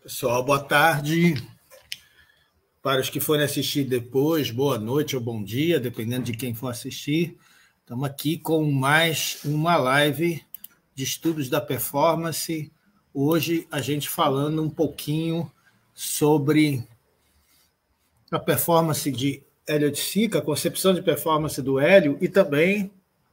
Pessoal, boa tarde. Para os que forem assistir depois, boa noite ou bom dia, dependendo de quem for assistir. Estamos aqui com mais uma live de estudos da performance. Hoje a gente falando um pouquinho sobre a performance de Hélio de Sica, a concepção de performance do Hélio e também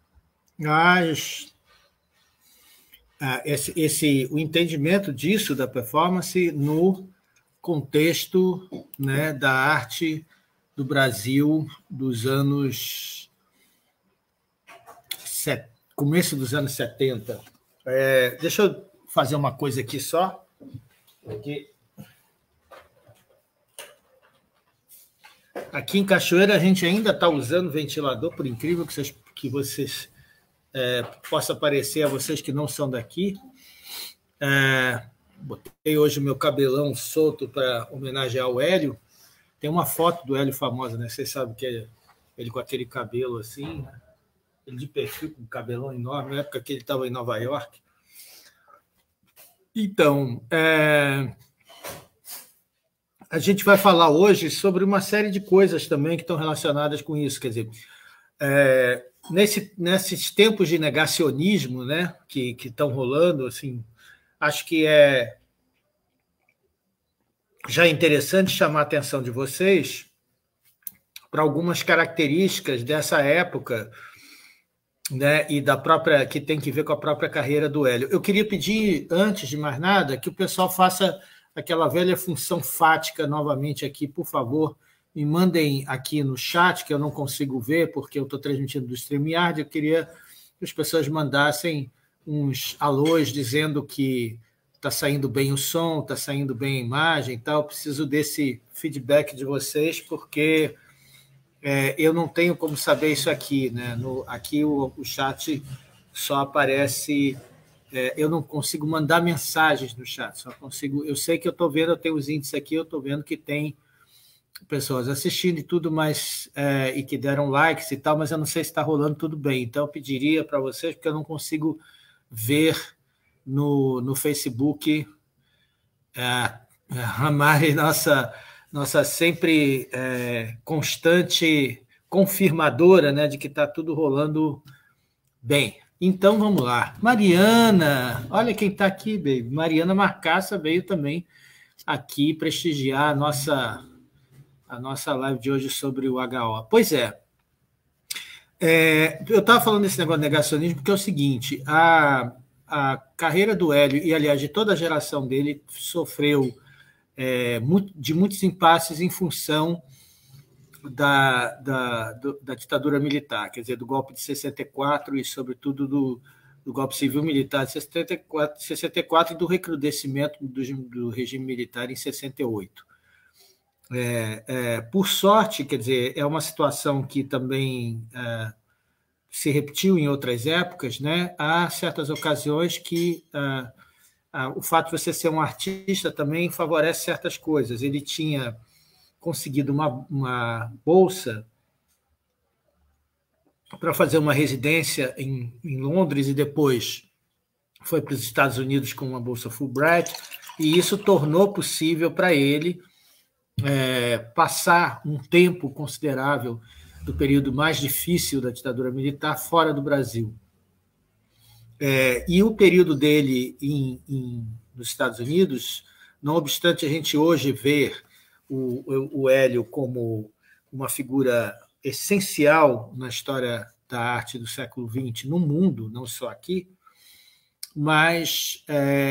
o entendimento disso, da performance, no contexto, né, da arte do Brasil dos anos... começo dos anos 70. Deixa eu fazer uma coisa aqui só. Aqui em Cachoeira a gente ainda está usando ventilador, por incrível que vocês possa parecer a vocês que não são daqui. Botei hoje o meu cabelão solto para homenagear o Hélio. Tem uma foto do Hélio famosa, né? Vocês sabem que é ele com aquele cabelo assim, né? Ele de perfil, com um cabelão enorme, na época que ele estava em Nova York. Então, a gente vai falar hoje sobre uma série de coisas também que estão relacionadas com isso. Quer dizer, nesses tempos de negacionismo, né, que estão rolando, assim, acho que já é interessante chamar a atenção de vocês para algumas características dessa época, né, e que tem que ver com a própria carreira do Hélio. Eu queria pedir, antes de mais nada, que o pessoal faça aquela velha função fática novamente aqui, por favor. Me mandem aqui no chat, que eu não consigo ver, porque eu estou transmitindo do StreamYard. Eu queria que as pessoas mandassem uns alôs dizendo que está saindo bem o som, está saindo bem a imagem e tal. Eu preciso desse feedback de vocês, porque eu não tenho como saber isso aqui, né? Aqui o chat só aparece... eu não consigo mandar mensagens no chat, só consigo... Eu sei que eu estou vendo, eu tenho os índices aqui, eu estou vendo que tem pessoas assistindo e tudo, mas e que deram likes e tal, mas eu não sei se está rolando tudo bem. Então eu pediria para vocês, porque eu não consigo ver no Facebook a Mari, nossa sempre constante confirmadora, né, de que está tudo rolando bem. Então vamos lá. Mariana, olha quem está aqui, baby. Mariana Marcaça veio também aqui prestigiar a nossa live de hoje sobre o HO. Pois eu estava falando desse negócio de negacionismo porque é o seguinte, a carreira do Hélio, e aliás de toda a geração dele, sofreu de muitos impasses em função da ditadura militar, quer dizer, do golpe de 64 e, sobretudo, do golpe civil-militar de 64 e do recrudescimento do regime militar em 68. Por sorte, quer dizer, é uma situação que também se repetiu em outras épocas, né? Há certas ocasiões que o fato de você ser um artista também favorece certas coisas. Ele tinha conseguido uma bolsa para fazer uma residência em Londres e depois foi para os Estados Unidos com uma bolsa Fulbright, e isso tornou possível para ele passar um tempo considerável do período mais difícil da ditadura militar fora do Brasil. E o período dele nos Estados Unidos, não obstante a gente hoje ver o Hélio como uma figura essencial na história da arte do século XX no mundo, não só aqui, mas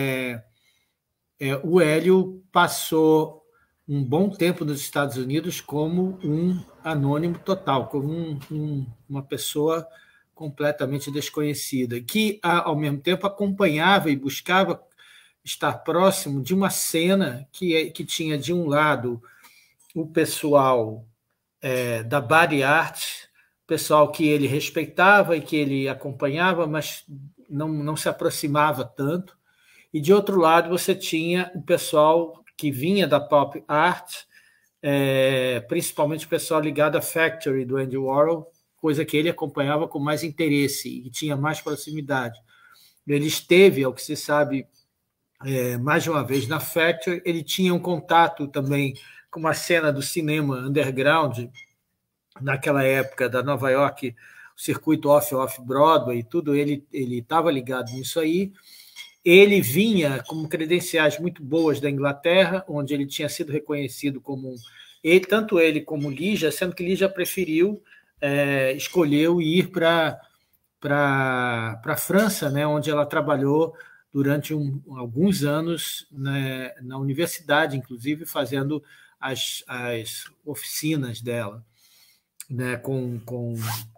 o Hélio passou um bom tempo nos Estados Unidos como um anônimo total, como uma pessoa completamente desconhecida, que, ao mesmo tempo, acompanhava e buscava estar próximo de uma cena que tinha, de um lado, o pessoal da body art, pessoal que ele respeitava e que ele acompanhava, mas não se aproximava tanto, e, de outro lado, você tinha o pessoal que vinha da pop art, principalmente o pessoal ligado à Factory, do Andy Warhol, coisa que ele acompanhava com mais interesse e tinha mais proximidade. Ele esteve, ao que se sabe, mais uma vez na Factory. Ele tinha um contato também com uma cena do cinema underground, naquela época da Nova York, o circuito off-Broadway e tudo, ele estava ligado nisso aí. Ele vinha com credenciais muito boas da Inglaterra, onde ele tinha sido reconhecido como tanto ele como Lígia, sendo que Lígia preferiu, escolheu ir para a França, né, onde ela trabalhou durante alguns anos, né, na universidade, inclusive fazendo as oficinas dela, né, com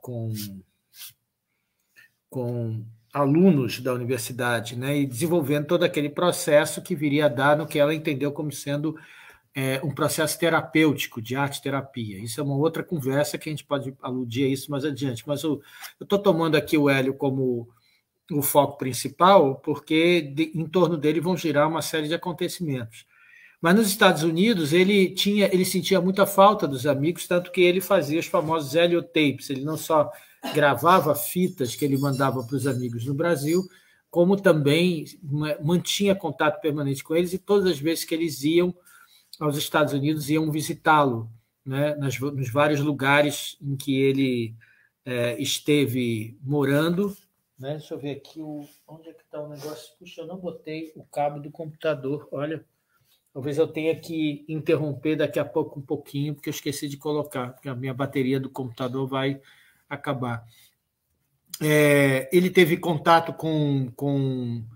alunos da universidade, né, e desenvolvendo todo aquele processo que viria a dar no que ela entendeu como sendo um processo terapêutico, de arte-terapia. Isso é uma outra conversa que a gente pode aludir a isso mais adiante, mas eu estou tomando aqui o Hélio como o foco principal, porque em torno dele vão girar uma série de acontecimentos. Mas nos Estados Unidos ele sentia muita falta dos amigos, tanto que ele fazia os famosos heliotapes. Ele não só gravava fitas que ele mandava para os amigos no Brasil, como também mantinha contato permanente com eles, e todas as vezes que eles iam aos Estados Unidos iam visitá-lo, né, nos vários lugares em que ele esteve morando. Né? Deixa eu ver aqui onde é que está o negócio. Puxa, eu não botei o cabo do computador. Olha, talvez eu tenha que interromper daqui a pouco um pouquinho, porque eu esqueci de colocar, porque a minha bateria do computador vai acabar. Ele teve contato com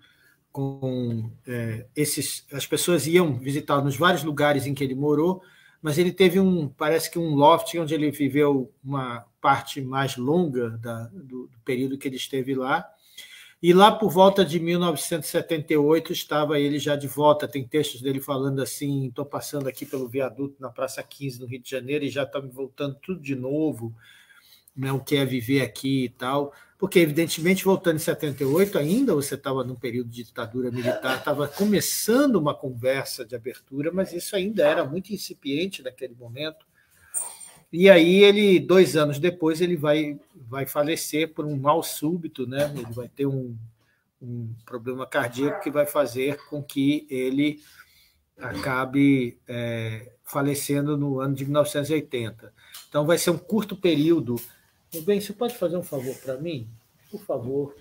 as pessoas iam visitá-lo nos vários lugares em que ele morou, mas ele teve parece que um loft onde ele viveu uma parte mais longa do período que ele esteve lá, e lá por volta de 1978 estava ele já de volta. Tem textos dele falando assim: estou passando aqui pelo viaduto na Praça 15, no Rio de Janeiro, e já está me voltando tudo de novo, né, o que é viver aqui e tal. Porque, evidentemente, voltando em 78, ainda você estava num período de ditadura militar, estava começando uma conversa de abertura, mas isso ainda era muito incipiente naquele momento. E aí, 2 anos depois, ele vai falecer por um mal súbito, né? Ele vai ter um problema cardíaco que vai fazer com que ele acabe falecendo no ano de 1980. Então, vai ser um curto período. Bem, você pode fazer um favor para mim? Por favor.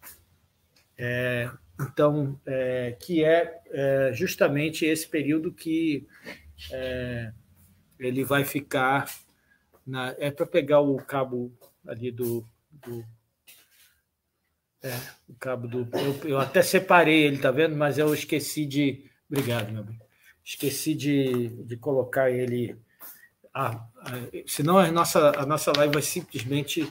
Então, que é justamente esse período que ele vai ficar... para pegar o cabo ali o cabo do... Eu até separei ele, tá vendo? Mas eu esqueci de... Obrigado, meu bem. Esqueci de colocar ele... senão a nossa live vai simplesmente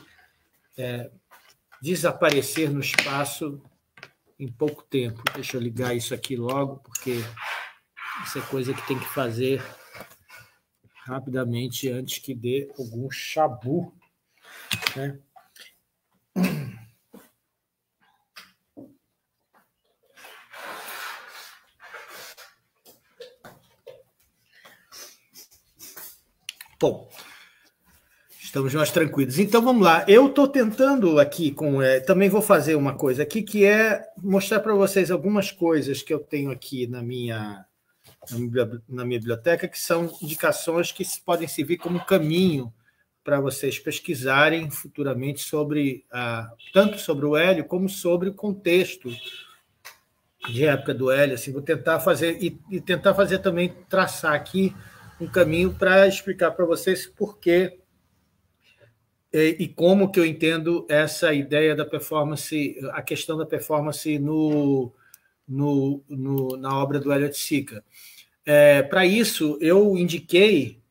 desaparecer no espaço em pouco tempo. Deixa eu ligar isso aqui logo, porque isso é coisa que tem que fazer rapidamente antes que dê algum chabu, né? Bom, estamos mais tranquilos. Então, vamos lá. Eu estou tentando aqui, também vou fazer uma coisa aqui, que é mostrar para vocês algumas coisas que eu tenho aqui na minha biblioteca, que são indicações que podem servir como caminho para vocês pesquisarem futuramente tanto sobre o Hélio, como sobre o contexto de época do Hélio. Assim, vou tentar fazer, e tentar fazer também, traçar aqui um caminho para explicar para vocês por quê e como que eu entendo essa ideia da performance, a questão da performance na obra do Elliott Sica. Para isso, eu indiquei,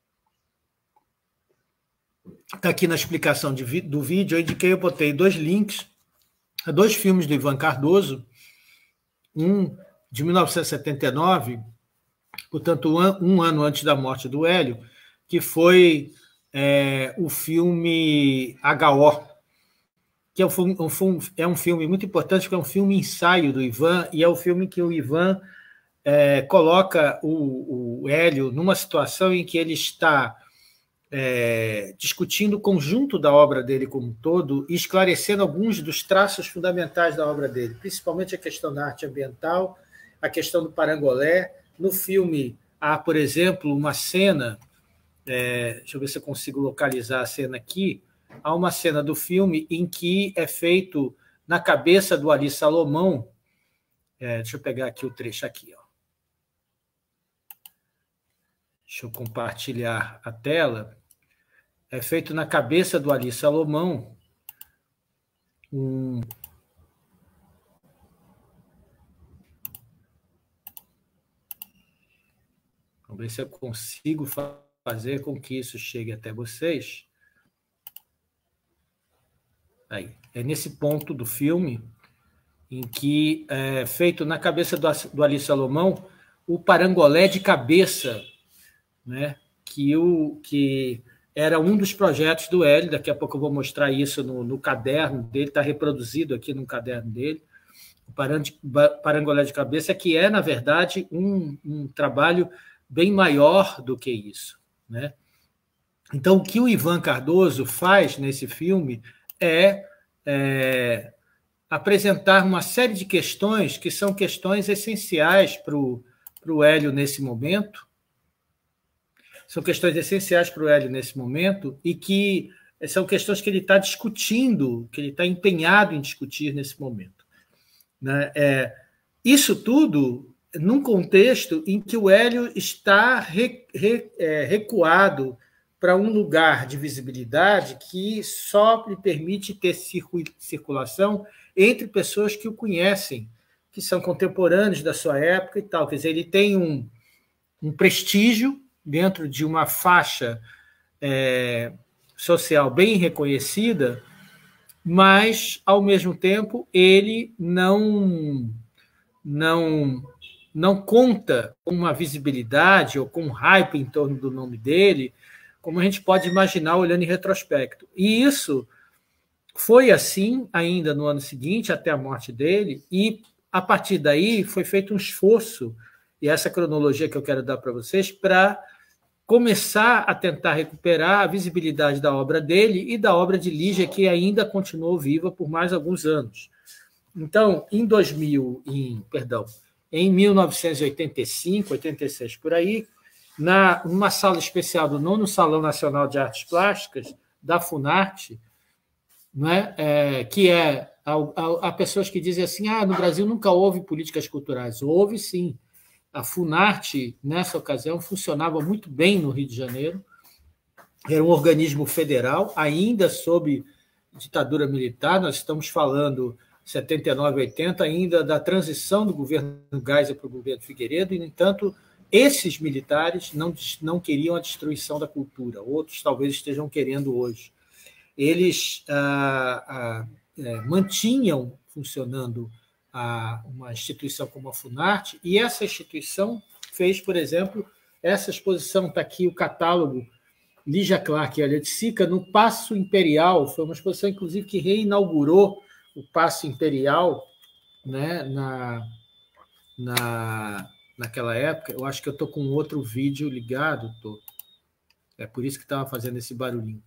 está aqui na explicação do vídeo, eu botei 2 links a 2 filmes do Ivan Cardoso, um de 1979, portanto, um ano antes da morte do Hélio, que foi o filme H.O., que é um filme muito importante, porque é um filme ensaio do Ivan, e é o filme que o Ivan coloca o Hélio numa situação em que ele está discutindo o conjunto da obra dele como um todo e esclarecendo alguns dos traços fundamentais da obra dele, principalmente a questão da arte ambiental, a questão do parangolé. No filme há, por exemplo, uma cena, deixa eu ver se eu consigo localizar a cena aqui, há uma cena do filme em que é feito na cabeça do Ali Salomão, deixa eu pegar aqui o trecho aqui, ó. Deixa eu compartilhar a tela. É feito na cabeça do Ali Salomão Vamos ver se eu consigo fazer com que isso chegue até vocês. Aí, é nesse ponto do filme em que é feito na cabeça do Ali Salomão o parangolé de cabeça, né? que era um dos projetos do Hélio. Daqui a pouco eu vou mostrar isso no caderno dele, está reproduzido aqui no caderno dele. O parangolé de cabeça, que é, na verdade, um trabalho bem maior do que isso, né? Então, o que o Ivan Cardoso faz nesse filme é apresentar uma série de questões que são questões essenciais para o Hélio nesse momento. São questões essenciais para o Hélio nesse momento e que são questões que ele está discutindo, que ele está empenhado em discutir nesse momento, né? Isso tudo num contexto em que o Hélio está recuado para um lugar de visibilidade que só lhe permite ter circulação entre pessoas que o conhecem, que são contemporâneos da sua época e tal. Quer dizer, ele tem um prestígio dentro de uma faixa social bem reconhecida, mas, ao mesmo tempo, ele não conta com uma visibilidade ou com um hype em torno do nome dele, como a gente pode imaginar olhando em retrospecto. E isso foi assim ainda no ano seguinte, até a morte dele, e, a partir daí, foi feito um esforço, e essa cronologia que eu quero dar para vocês, para começar a tentar recuperar a visibilidade da obra dele e da obra de Lígia, que ainda continuou viva por mais alguns anos. Então, em 1985, 86, por aí, numa sala especial do 9º Salão Nacional de Artes Plásticas, da Funarte, né, que há pessoas que dizem assim, no Brasil nunca houve políticas culturais. Houve, sim. A Funarte, nessa ocasião, funcionava muito bem no Rio de Janeiro. Era um organismo federal, ainda sob ditadura militar. Nós estamos falando 79, 80, ainda da transição do governo Geisel para o governo Figueiredo, e, no entanto, esses militares não queriam a destruição da cultura. Outros talvez estejam querendo hoje. Eles mantinham funcionando uma instituição como a Funarte, e essa instituição fez, por exemplo, essa exposição, está aqui o catálogo, Lígia Clark e Hélio de Sica, no Paço Imperial. Foi uma exposição, inclusive, que reinaugurou o Paço Imperial, né, naquela época. Eu acho que eu estou com outro vídeo ligado, é por isso que estava fazendo esse barulhinho.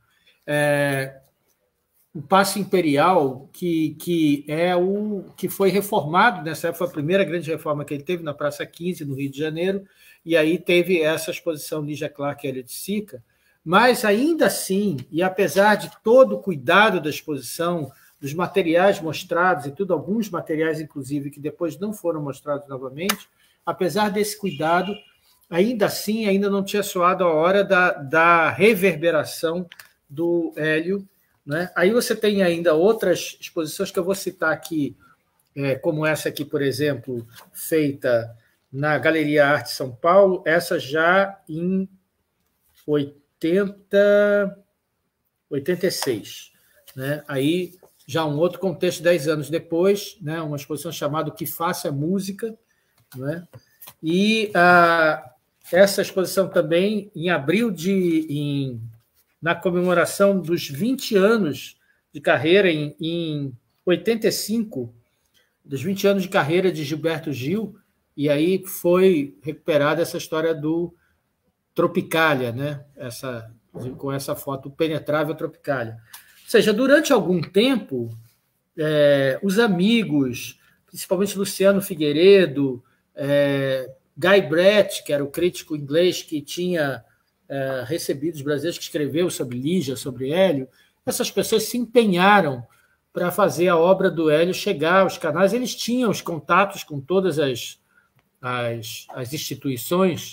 O Paço Imperial, que é o que foi reformado nessa época, foi a primeira grande reforma que ele teve na Praça 15, no Rio de Janeiro, e aí teve essa exposição Lígia Clark e Hélio de Sica, mas ainda assim, e apesar de todo o cuidado da exposição, dos materiais mostrados e tudo, alguns materiais, inclusive, que depois não foram mostrados novamente, apesar desse cuidado, ainda assim, ainda não tinha soado a hora da reverberação do Hélio, né? Aí você tem ainda outras exposições que eu vou citar aqui, como essa aqui, por exemplo, feita na Galeria Arte São Paulo, essa já em 86. Né? Aí já um outro contexto, 10 anos depois, né? Uma exposição chamada O que Faço é Música. Né? E essa exposição também, em abril na comemoração dos 20 anos de carreira, em 85, dos 20 anos de carreira de Gilberto Gil, e aí foi recuperada essa história do Tropicália, né? Com essa foto, o Penetrável Tropicália. Ou seja, durante algum tempo, os amigos, principalmente Luciano Figueiredo, Guy Brett, que era o crítico inglês que tinha recebido os brasileiros, que escreveu sobre Lígia, sobre Hélio, essas pessoas se empenharam para fazer a obra do Hélio chegar aos canais. Eles tinham os contatos com todas as instituições,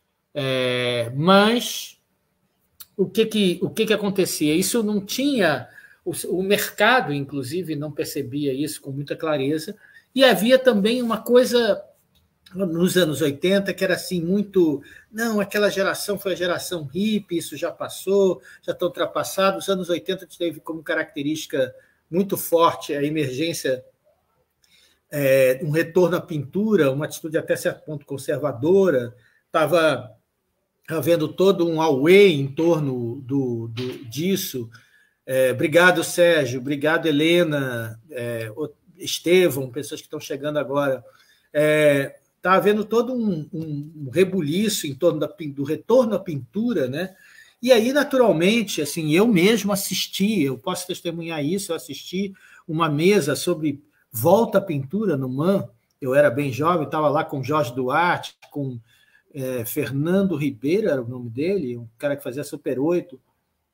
mas o que acontecia? Isso não tinha... O mercado, inclusive, não percebia isso com muita clareza, e havia também uma coisa nos anos 80 que era assim muito... Não, aquela geração foi a geração hippie, isso já passou, já está ultrapassado. Os anos 80 teve como característica muito forte a emergência, um retorno à pintura, uma atitude até certo ponto conservadora. Estava havendo todo um auê em torno disso. Obrigado, Sérgio. Obrigado, Helena, Estevão, pessoas que estão chegando agora. Está havendo todo um rebuliço em torno do retorno à pintura, né? E aí, naturalmente, assim, eu mesmo assisti, eu posso testemunhar isso, eu assisti uma mesa sobre volta à pintura no MAN. Eu era bem jovem, estava lá com Jorge Duarte, com Fernando Ribeiro, era o nome dele, um cara que fazia Super 8.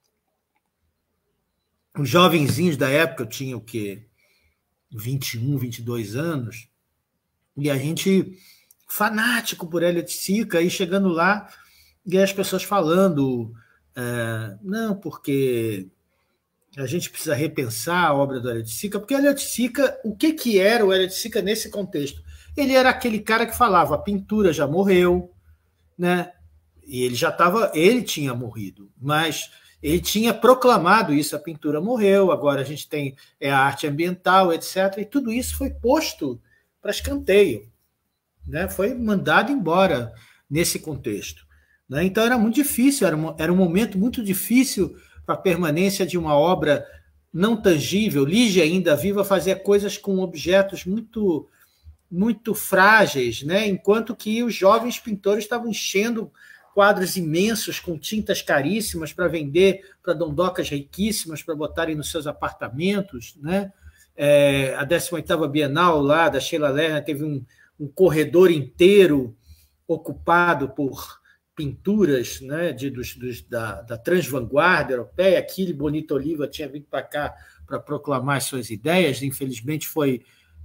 Os jovenzinhos da época, eu tinha o quê? 21, 22 anos, e a gente fanático por Hélio de Sica, aí chegando lá, e as pessoas falando, não, porque a gente precisa repensar a obra do Hélio de Sica, porque Hélio de Sica, o que era o Hélio de Sica nesse contexto? Ele era aquele cara que falava, a pintura já morreu, né? E ele tinha morrido, mas ele tinha proclamado isso, a pintura morreu, agora a gente tem a arte ambiental, etc. E tudo isso foi posto para escanteio, né? Foi mandado embora nesse contexto, né? Então era muito difícil, era um momento muito difícil para a permanência de uma obra não tangível. Lígia, ainda viva, fazia coisas com objetos muito, muito frágeis, né? Enquanto que os jovens pintores estavam enchendo quadros imensos com tintas caríssimas para vender para dondocas riquíssimas para botarem nos seus apartamentos, né? A 18ª Bienal lá da Sheila Lerner teve um corredor inteiro ocupado por pinturas, né, da transvanguarda europeia. Achille Bonito Oliva tinha vindo para cá para proclamar suas ideias. Infelizmente foi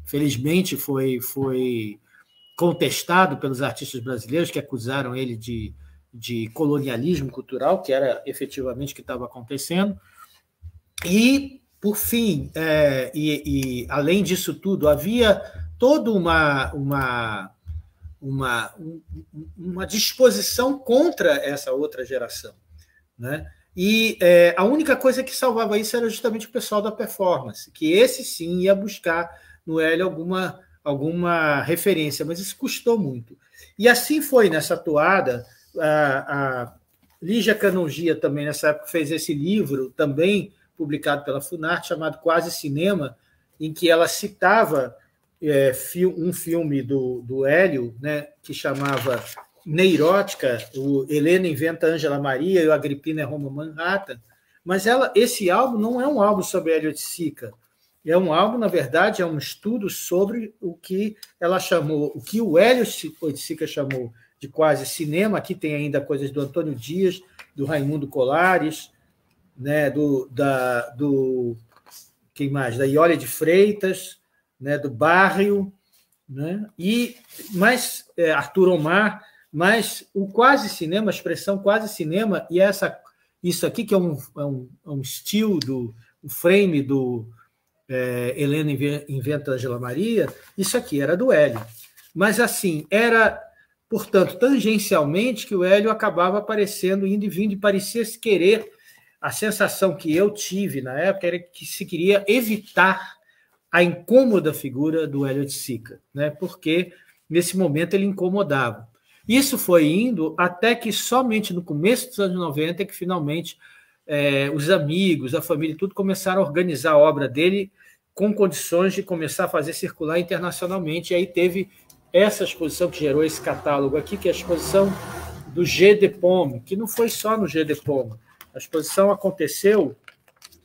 contestado pelos artistas brasileiros, que acusaram ele de colonialismo cultural, que era efetivamente o que estava acontecendo. E, por fim, além disso tudo, havia toda uma disposição contra essa outra geração, né? E a única coisa que salvava isso era justamente o pessoal da performance, que esse sim ia buscar no Hélio alguma referência, mas isso custou muito. E assim foi nessa toada. A Lígia Canongia também, nessa época, fez esse livro, também publicado pela Funarte, chamado Quase Cinema, em que ela citava um filme do Hélio, né, que chamava Neirótica, o Helena Inventa Ângela Maria e o Agripina é Roma Manhattan. Mas esse álbum não é um álbum sobre Hélio de Sica. É um álbum, na verdade, é um estudo sobre o que ela chamou, o que o Hélio de Sica chamou de quase cinema. Aqui tem ainda coisas do Antônio Dias, do Raimundo Colares, né, quem mais? Da Iole de Freitas, né, do Barrio, né, mais Arthur Omar, mas o quase cinema, a expressão quase cinema, e isso aqui que é um still, um frame do Helena Inventa Ângela Maria, isso aqui era do Hélio. Mas, assim, era, portanto, tangencialmente que o Hélio acabava aparecendo, indo e vindo, e parecia-se querer. A sensação que eu tive na época era que se queria evitar a incômoda figura do Hélio de Sica, né? Porque, nesse momento, ele incomodava. Isso foi indo até que somente no começo dos anos 90 que, finalmente, os amigos, a família, tudo começaram a organizar a obra dele com condições de começar a fazer circular internacionalmente. E aí teve essa exposição que gerou esse catálogo aqui, que é a exposição do Jeu de Paume, que não foi só no Jeu de Paume. A exposição aconteceu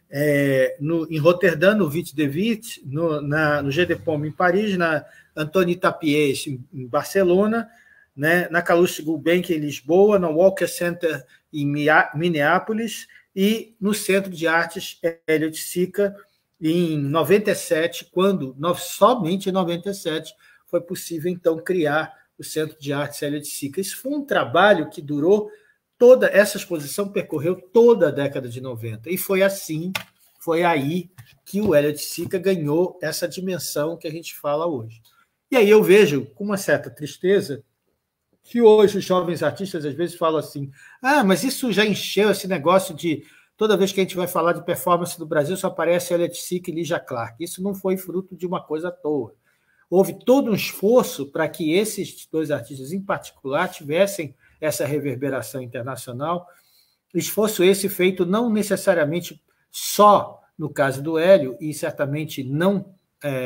em Roterdã, no Vite de Vite, no Jeu de Paume, em Paris, na Antoni Tapies, em Barcelona, né, na Calouste Gulbenkian, em Lisboa, no Walker Center, em Minneapolis, e no Centro de Artes Elliott Sica, em 97, quando, somente em 97, foi possível, então, criar o Centro de Artes Elliott Sica. Isso foi um trabalho que durou essa exposição percorreu toda a década de 90, e foi aí que o Elliott Sica ganhou essa dimensão que a gente fala hoje. E aí eu vejo, com uma certa tristeza, que hoje os jovens artistas às vezes falam assim: mas isso já encheu esse negócio de toda vez que a gente vai falar de performance do Brasil só aparece Elliott Sica e Lígia Clark. Isso não foi fruto de uma coisa à toa. Houve todo um esforço para que esses dois artistas em particular tivessem essa reverberação internacional, esforço esse feito não necessariamente só no caso do Hélio, e certamente não,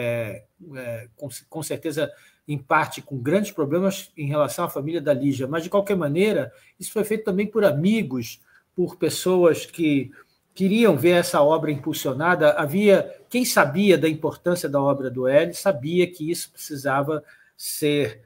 com certeza, em parte com grandes problemas em relação à família da Lígia, mas, de qualquer maneira, isso foi feito também por amigos, por pessoas que queriam ver essa obra impulsionada. Quem sabia da importância da obra do Hélio sabia que isso precisava ser...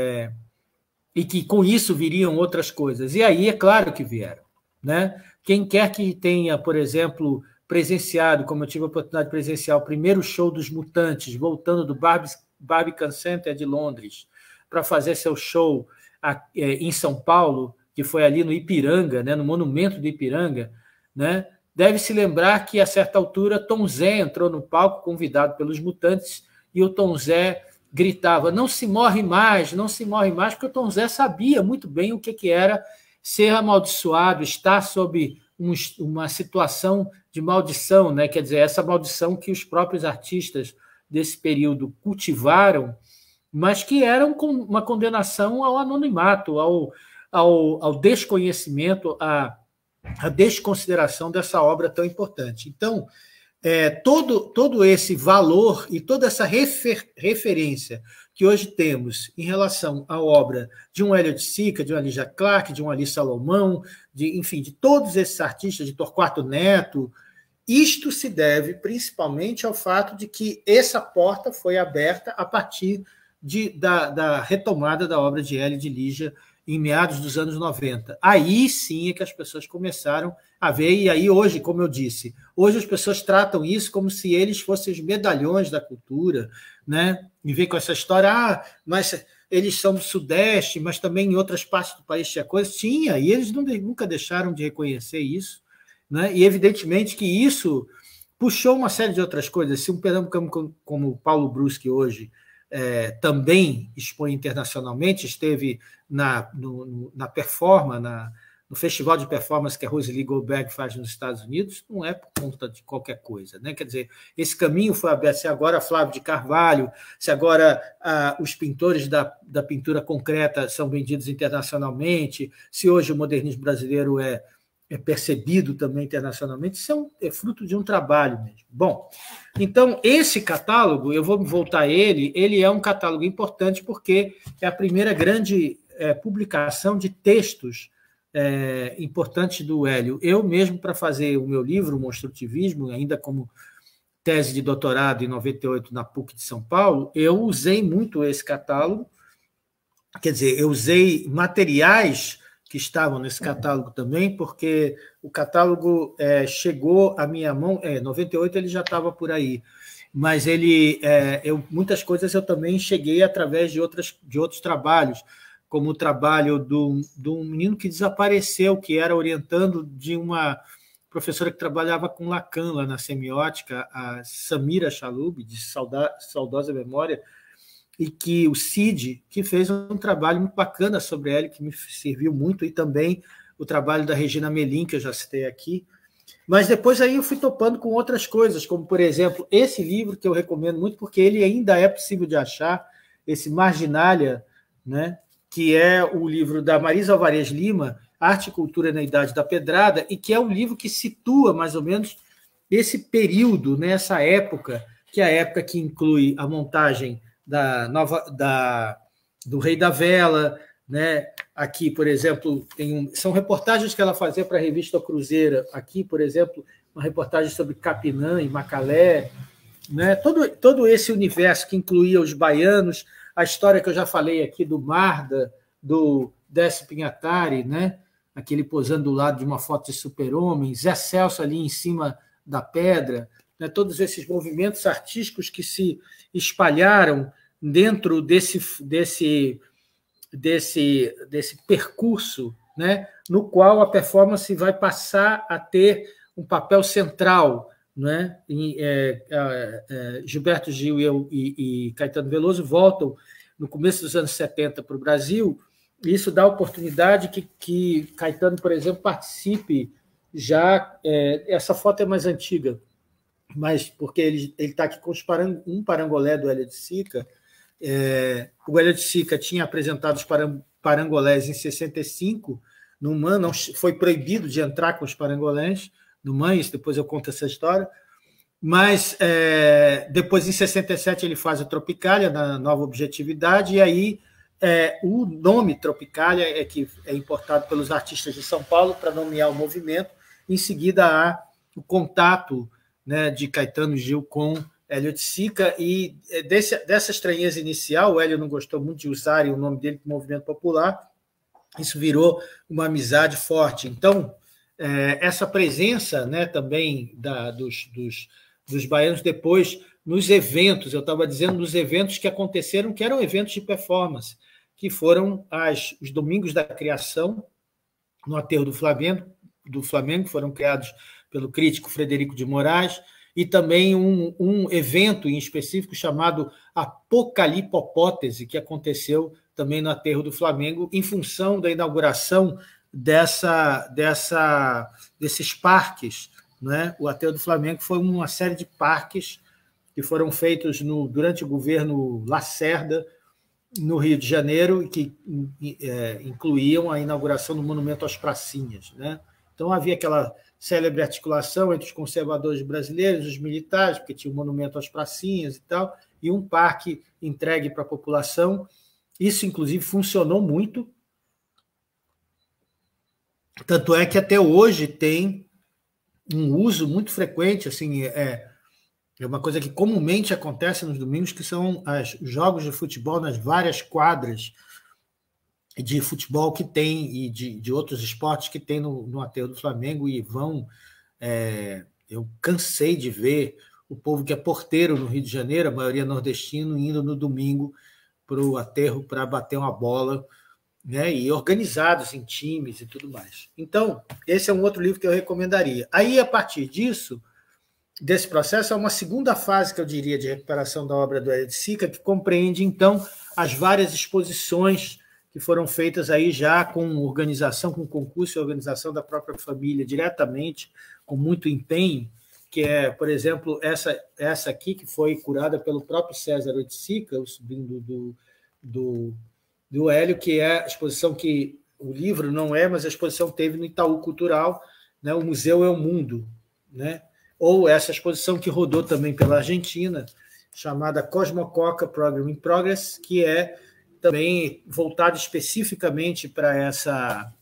e que com isso viriam outras coisas. E aí, é claro que vieram. Né? Quem quer que tenha, por exemplo, presenciado, como eu tive a oportunidade de presenciar, o primeiro show dos Mutantes, voltando do Barbican Center de Londres, para fazer seu show em São Paulo, que foi ali no Ipiranga, né, no monumento do Ipiranga, né, deve se lembrar que, a certa altura, Tom Zé entrou no palco, convidado pelos Mutantes, e o Tom Zé gritava: não se morre mais, não se morre mais, porque o Tom Zé sabia muito bem o que era ser amaldiçoado, estar sob uma situação de maldição, né? Quer dizer, essa maldição que os próprios artistas desse período cultivaram, mas que era uma condenação ao anonimato, ao desconhecimento, à desconsideração dessa obra tão importante. Então, todo esse valor e toda essa referência que hoje temos em relação à obra de um Elliott Sica, de uma Lígia Clark, de um Ali Salomão, enfim, de todos esses artistas, de Torquato Neto, isto se deve principalmente ao fato de que essa porta foi aberta a partir da retomada da obra de Hélio e de Lígia em meados dos anos 90. Aí sim é que as pessoas começaram a ver, e aí hoje, como eu disse, hoje as pessoas tratam isso como se eles fossem os medalhões da cultura, né? E vem com essa história, mas eles são do Sudeste, mas também em outras partes do país tinha coisa. Tinha, e eles nunca deixaram de reconhecer isso, né? E evidentemente que isso puxou uma série de outras coisas. Se um pernambucano como o Paulo Bruschi hoje também expõe internacionalmente, esteve na performance, no festival de performance que a Rosely Goldberg faz nos Estados Unidos, não é por conta de qualquer coisa. Né? Quer dizer, esse caminho foi aberto. Se agora Flávio de Carvalho, se agora os pintores da pintura concreta são vendidos internacionalmente, se hoje o modernismo brasileiro é percebido também internacionalmente, isso é fruto de um trabalho mesmo. Bom, então, esse catálogo, eu vou voltar a ele é um catálogo importante porque é a primeira grande publicação de textos importantes do Hélio. Eu mesmo, para fazer o meu livro, o Monstrutivismo, ainda como tese de doutorado em 98 na PUC de São Paulo, eu usei muito esse catálogo, quer dizer, eu usei materiais que estavam nesse catálogo também, porque o catálogo chegou à minha mão, em 98 ele já estava por aí, mas muitas coisas eu também cheguei através de outros trabalhos, como o trabalho de um menino que desapareceu, que era orientando de uma professora que trabalhava com Lacan lá na semiótica, a Samira Chalub, de saudosa memória, e que o Cid, que fez um trabalho muito bacana sobre ele, que me serviu muito, e também o trabalho da Regina Melim, que eu já citei aqui. Mas depois aí eu fui topando com outras coisas, como, por exemplo, esse livro, que eu recomendo muito, porque ele ainda é possível de achar, esse Marginalia, né, que é o livro da Marisa Alvarez Lima, Arte e Cultura na Idade da Pedrada, e que é um livro que situa, mais ou menos, esse período, né, essa época, que é a época que inclui a montagem do Rei da Vela, né? Aqui, por exemplo, são reportagens que ela fazia para a revista Cruzeira. Aqui, por exemplo, uma reportagem sobre Capinã e Macalé, né? Todo esse universo que incluía os baianos, a história que eu já falei aqui do Marda, do Décio Pinhatari, né? Aquele posando do lado de uma foto de super-homem, Zé Celso ali em cima da pedra, né? Todos esses movimentos artísticos que se espalharam dentro desse percurso, né? No qual a performance vai passar a ter um papel central, né? Gilberto Gil e Caetano Veloso voltam no começo dos anos 70 para o Brasil, e isso dá oportunidade que Caetano, por exemplo, participe já. Essa foto é mais antiga, mas porque ele está aqui com um parangolé do Hélio de Sica. O Hélio de Sica tinha apresentado os parangolés em 65, no MAN, não foi proibido de entrar com os parangolés no MAN, isso depois eu conto essa história, mas depois, em 67, ele faz a Tropicália, na Nova Objetividade, e aí o nome Tropicália que é importado pelos artistas de São Paulo para nomear o movimento. Em seguida, há o contato, né, de Caetano Gil com Hélio de Sica, e dessa estranheza inicial, o Hélio não gostou muito de usarem o nome dele para o movimento popular, isso virou uma amizade forte. Então, essa presença, né, também dos baianos depois nos eventos, eu estava dizendo, nos eventos que aconteceram, que eram eventos de performance, que foram os Domingos da Criação, no Aterro do Flamengo, foram criados pelo crítico Frederico de Moraes, e também um evento em específico chamado Apocalipopótese, que aconteceu também no Aterro do Flamengo, em função da inauguração desses parques, né? O Aterro do Flamengo foi uma série de parques que foram feitos durante o governo Lacerda, no Rio de Janeiro, que incluíam a inauguração do Monumento às Pracinhas, né? Então havia aquela célebre articulação entre os conservadores brasileiros e os militares, porque tinha o Monumento às Pracinhas e tal, e um parque entregue para a população. Isso, inclusive, funcionou muito. Tanto é que até hoje tem um uso muito frequente, assim, é uma coisa que comumente acontece nos domingos, que são os jogos de futebol nas várias quadras de futebol que tem, e de outros esportes que tem no Aterro do Flamengo, e eu cansei de ver o povo que é porteiro no Rio de Janeiro, a maioria nordestino, indo no domingo para o aterro para bater uma bola, né, e organizados em times e tudo mais. Então, esse é um outro livro que eu recomendaria. Aí, a partir desse processo, é uma segunda fase, que eu diria, de recuperação da obra do Hélio de Sica, que compreende, então, as várias exposições que foram feitas aí já com organização, com concurso e organização da própria família, diretamente, com muito empenho, que é, por exemplo, essa aqui, que foi curada pelo próprio César Oiticica, o sobrinho do Hélio, que é a exposição que o livro não é, mas a exposição teve no Itaú Cultural, né? O Museu é o Mundo, né? Ou essa exposição que rodou também pela Argentina, chamada Cosmococa Program in Progress, que é também voltado especificamente para essa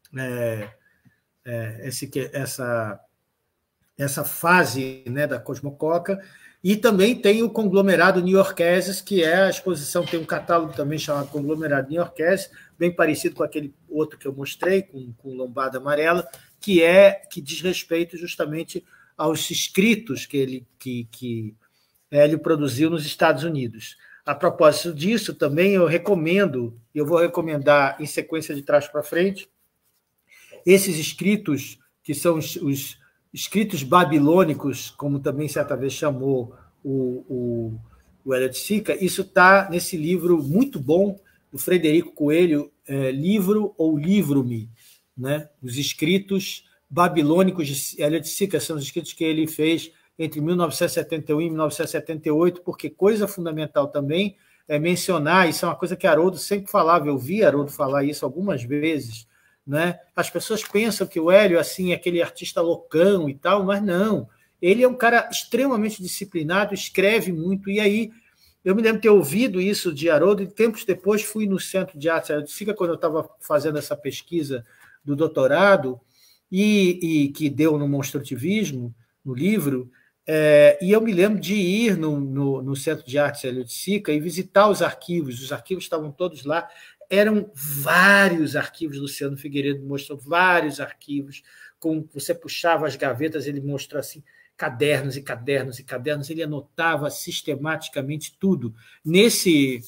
fase, né, da Cosmococa. E também tem o Conglomerado New-Yorkeses, que é a exposição, tem um catálogo também chamado Conglomerado New-Yorkeses, bem parecido com aquele outro que eu mostrei, com lombada amarela, que diz respeito justamente aos escritos que Hélio produziu nos Estados Unidos. A propósito disso, também eu vou recomendar em sequência de trás para frente, esses escritos, que são os escritos babilônicos, como também certa vez chamou o Hélio de Sica. Isso está nesse livro muito bom do Frederico Coelho, Livro ou Livro-me, né? Os escritos babilônicos de Hélio de Sica são os escritos que ele fez entre 1971 e 1978, porque coisa fundamental também é mencionar, isso é uma coisa que Haroldo sempre falava, eu vi Haroldo falar isso algumas vezes, né? As pessoas pensam que o Hélio assim, é aquele artista loucão e tal, mas não. Ele é um cara extremamente disciplinado, escreve muito, e aí eu me lembro de ter ouvido isso de Haroldo, e tempos depois fui no Centro de Arte Hélio de Sica, quando eu estava fazendo essa pesquisa do doutorado, e que deu no monstrutivismo, no livro, e eu me lembro de ir no Centro de Artes Hélio de Sica e visitar os arquivos estavam todos lá, eram vários arquivos, Luciano Figueiredo mostrou vários arquivos, você puxava as gavetas, ele mostrou assim, cadernos e cadernos e cadernos, ele anotava sistematicamente tudo. Nesse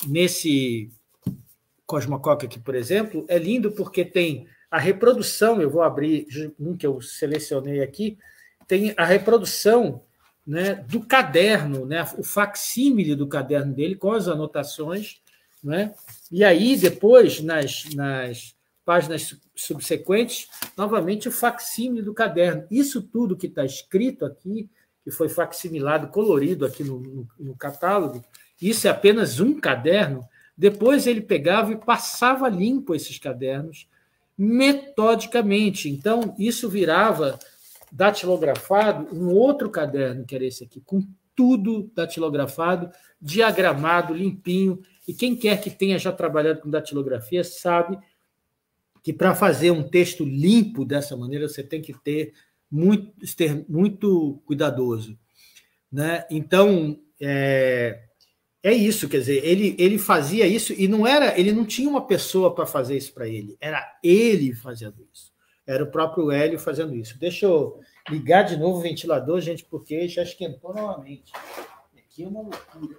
Cosmocoque aqui, por exemplo, é lindo porque tem a reprodução, eu vou abrir um que eu selecionei aqui, tem a reprodução, né, do caderno, né, o facsímile do caderno dele, com as anotações, né, e aí, depois, nas páginas subsequentes, novamente o facsímile do caderno. Isso tudo que está escrito aqui, que foi facsimilado, colorido aqui no catálogo, isso é apenas um caderno. Depois ele pegava e passava limpo esses cadernos metodicamente. Então, isso virava datilografado, um outro caderno, que era esse aqui, com tudo datilografado, diagramado, limpinho. E quem quer que tenha já trabalhado com datilografia sabe que para fazer um texto limpo dessa maneira você tem que ser muito cuidadoso, né? Então, é isso, quer dizer, ele fazia isso e ele não tinha uma pessoa para fazer isso para ele, era ele fazendo isso. Era o próprio Hélio fazendo isso. Deixa eu ligar de novo o ventilador, gente, porque já esquentou novamente. Aqui é uma loucura.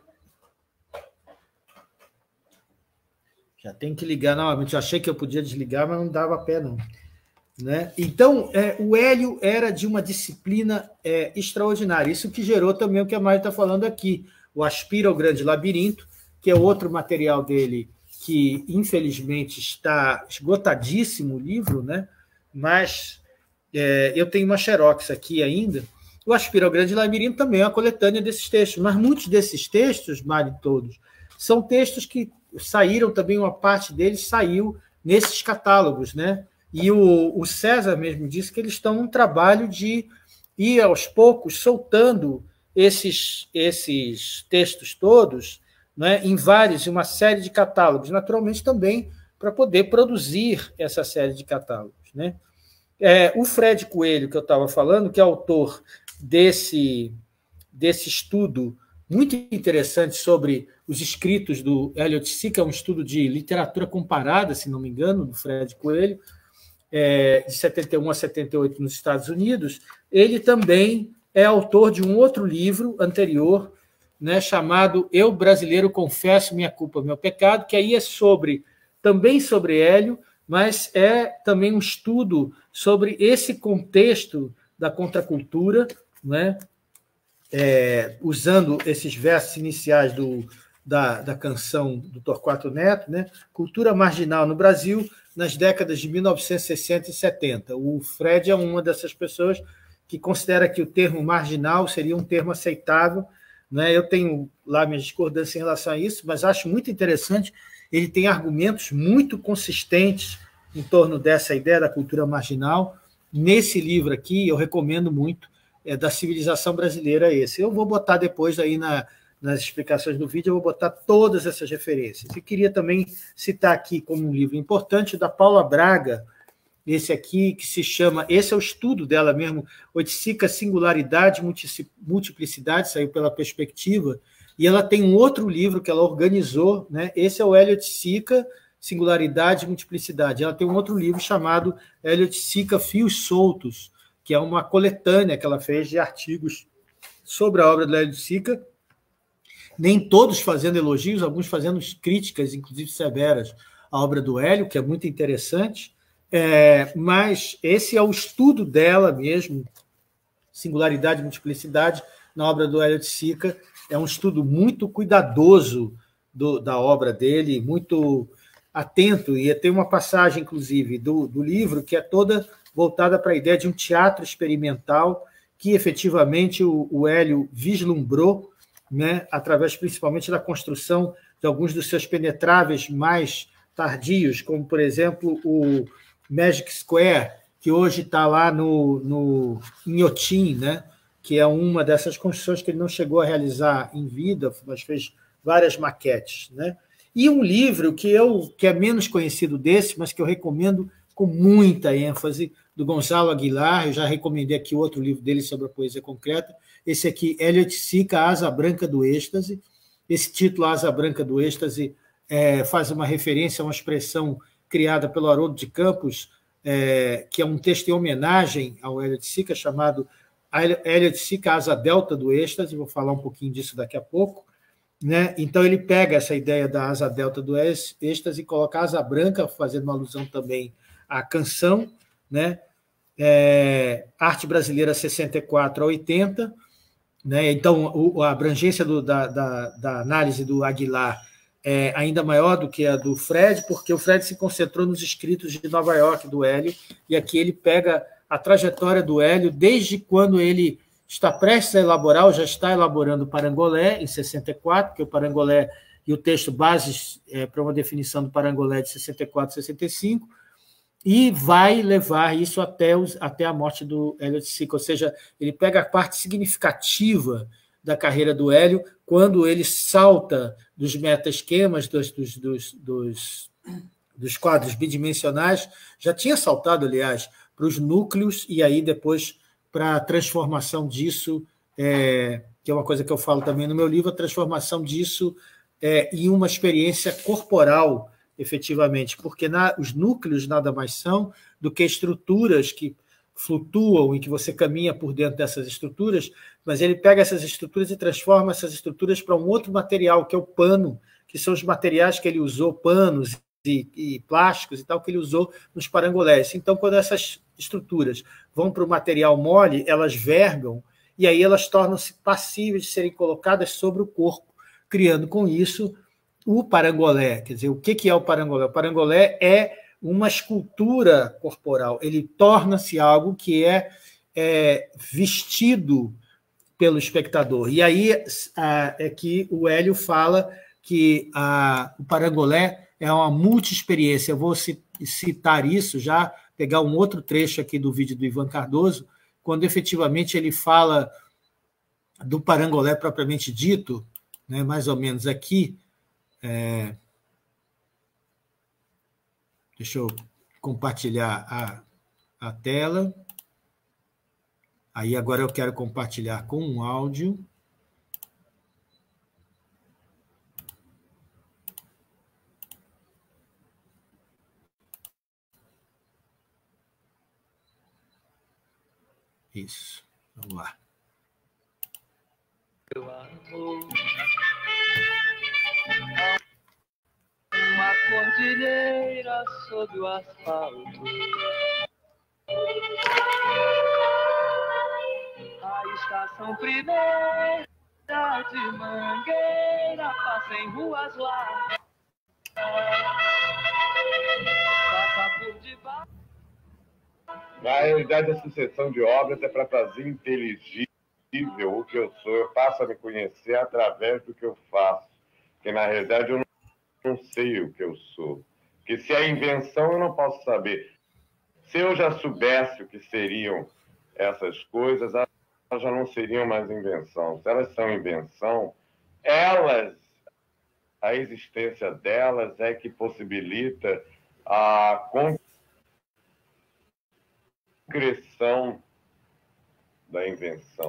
Já tem que ligar novamente. Eu achei que eu podia desligar, mas não dava pé, não. Né? Então, o Hélio era de uma disciplina extraordinária. Isso que gerou também o que a Mari está falando aqui. O Aspira ao Grande Labirinto, que é outro material dele que, infelizmente, está esgotadíssimo o livro, né? Mas eu tenho uma xerox aqui ainda. O Aspira ao Grande Labirinto também é uma coletânea desses textos, mas muitos desses textos, Mari, todos, são textos que saíram também, uma parte deles saiu nesses catálogos, né? E o César mesmo disse que eles estão num trabalho de ir, aos poucos, soltando esses textos todos, né, em uma série de catálogos, naturalmente também para poder produzir essa série de catálogos. Né? O Fred Coelho, que eu estava falando, que é autor desse estudo muito interessante sobre os escritos do Hélio de Sica, é um estudo de literatura comparada, se não me engano, do Fred Coelho, de 71 a 78 nos Estados Unidos. Ele também é autor de um outro livro anterior, né, chamado Eu, Brasileiro, Confesso Minha Culpa, Meu Pecado, que aí é também sobre Hélio, mas é também um estudo sobre esse contexto da contracultura, né, usando esses versos iniciais da canção do Torquato Neto, né, cultura marginal no Brasil nas décadas de 1960 e 70. O Fred é uma dessas pessoas que considera que o termo marginal seria um termo aceitável, né? Eu tenho lá minhas discordâncias em relação a isso, mas acho muito interessante. Ele tem argumentos muito consistentes em torno dessa ideia da cultura marginal. Nesse livro aqui, eu recomendo muito, da Civilização Brasileira esse. Eu vou botar depois aí nas explicações do vídeo, eu vou botar todas essas referências. E queria também citar aqui como um livro importante da Paula Braga, esse aqui, que se chama, esse é o estudo dela mesmo, Oiticica, Singularidade, Multiplicidade, saiu pela Perspectiva, e ela tem um outro livro que ela organizou, né? Esse é o Hélio de Sica, Singularidade e Multiplicidade. Ela tem um outro livro chamado Hélio de Sica, Fios Soltos, que é uma coletânea que ela fez de artigos sobre a obra do Hélio de Sica, nem todos fazendo elogios, alguns fazendo críticas, inclusive severas, à obra do Hélio, que é muito interessante, mas esse é o estudo dela mesmo, Singularidade e Multiplicidade, na obra do Hélio de Sica. É um estudo muito cuidadoso da obra dele, muito atento, e tem uma passagem, inclusive, do livro que é toda voltada para a ideia de um teatro experimental que, efetivamente, o Hélio vislumbrou, né, através principalmente da construção de alguns dos seus penetráveis mais tardios, como, por exemplo, o Magic Square, que hoje está lá no Inhotim, né, que é uma dessas construções que ele não chegou a realizar em vida, mas fez várias maquetes. Né? E um livro que é menos conhecido desse, mas que eu recomendo com muita ênfase, do Gonçalo Aguilar. Eu já recomendei aqui outro livro dele sobre a poesia concreta. Esse aqui, Elliot Sica, A Asa Branca do Êxtase. Esse título, A Asa Branca do Êxtase, faz uma referência a uma expressão criada pelo Haroldo de Campos, que é um texto em homenagem ao Elliot Sica, chamado Elliot Sica, Asa Delta do Êxtase. Vou falar um pouquinho disso daqui a pouco. Né? Então, ele pega essa ideia da asa delta do êxtase e coloca a asa branca, fazendo uma alusão também à canção, né? Arte Brasileira 64 a 80. Né? Então, a abrangência da análise do Aguilar é ainda maior do que a do Fred, porque o Fred se concentrou nos escritos de Nova York do Hélio, e aqui ele pega a trajetória do Hélio desde quando ele está prestes a elaborar, ou já está elaborando o Parangolé, em 64, porque o Parangolé e o texto bases para uma definição do Parangolé de 64 e 65, e vai levar isso até a morte do Elliot Sica, ou seja, ele pega a parte significativa da carreira do Hélio, quando ele salta dos meta-esquemas, dos quadros bidimensionais, já tinha saltado, aliás, para os núcleos, e aí depois para a transformação disso, que é uma coisa que eu falo também no meu livro, a transformação disso em uma experiência corporal, efetivamente, porque os núcleos nada mais são do que estruturas que flutuam e que você caminha por dentro dessas estruturas, mas ele pega essas estruturas e transforma essas estruturas para um outro material, que é o pano, que são os materiais que ele usou, panos e plásticos e tal, que ele usou nos parangolés. Então, quando essas estruturas vão para o material mole, elas vergam, e aí elas tornam-se passíveis de serem colocadas sobre o corpo, criando com isso o parangolé. Quer dizer, o que é o parangolé? O parangolé é uma escultura corporal, ele torna-se algo que é vestido pelo espectador. E aí é que o Hélio fala que o parangolé é uma multi-experiência. Eu vou citar isso já, pegar um outro trecho aqui do vídeo do Ivan Cardoso, quando efetivamente ele fala do parangolé propriamente dito, né, mais ou menos aqui. Deixa eu compartilhar a tela. Aí agora eu quero compartilhar com um áudio. Isso, vamos lá. Meu amor, uma cordilheira sob o asfalto, a estação primeira de Mangueira passa em ruas largas, passa por debaixo. Na realidade, a sucessão de obras é para fazer inteligível o que eu sou. Eu passo a me conhecer através do que eu faço. Porque, na realidade, eu não sei o que eu sou. Porque se é invenção, eu não posso saber. Se eu já soubesse o que seriam essas coisas, elas já não seriam mais invenção. Se elas são invenção, a existência delas é que possibilita a concreção da invenção.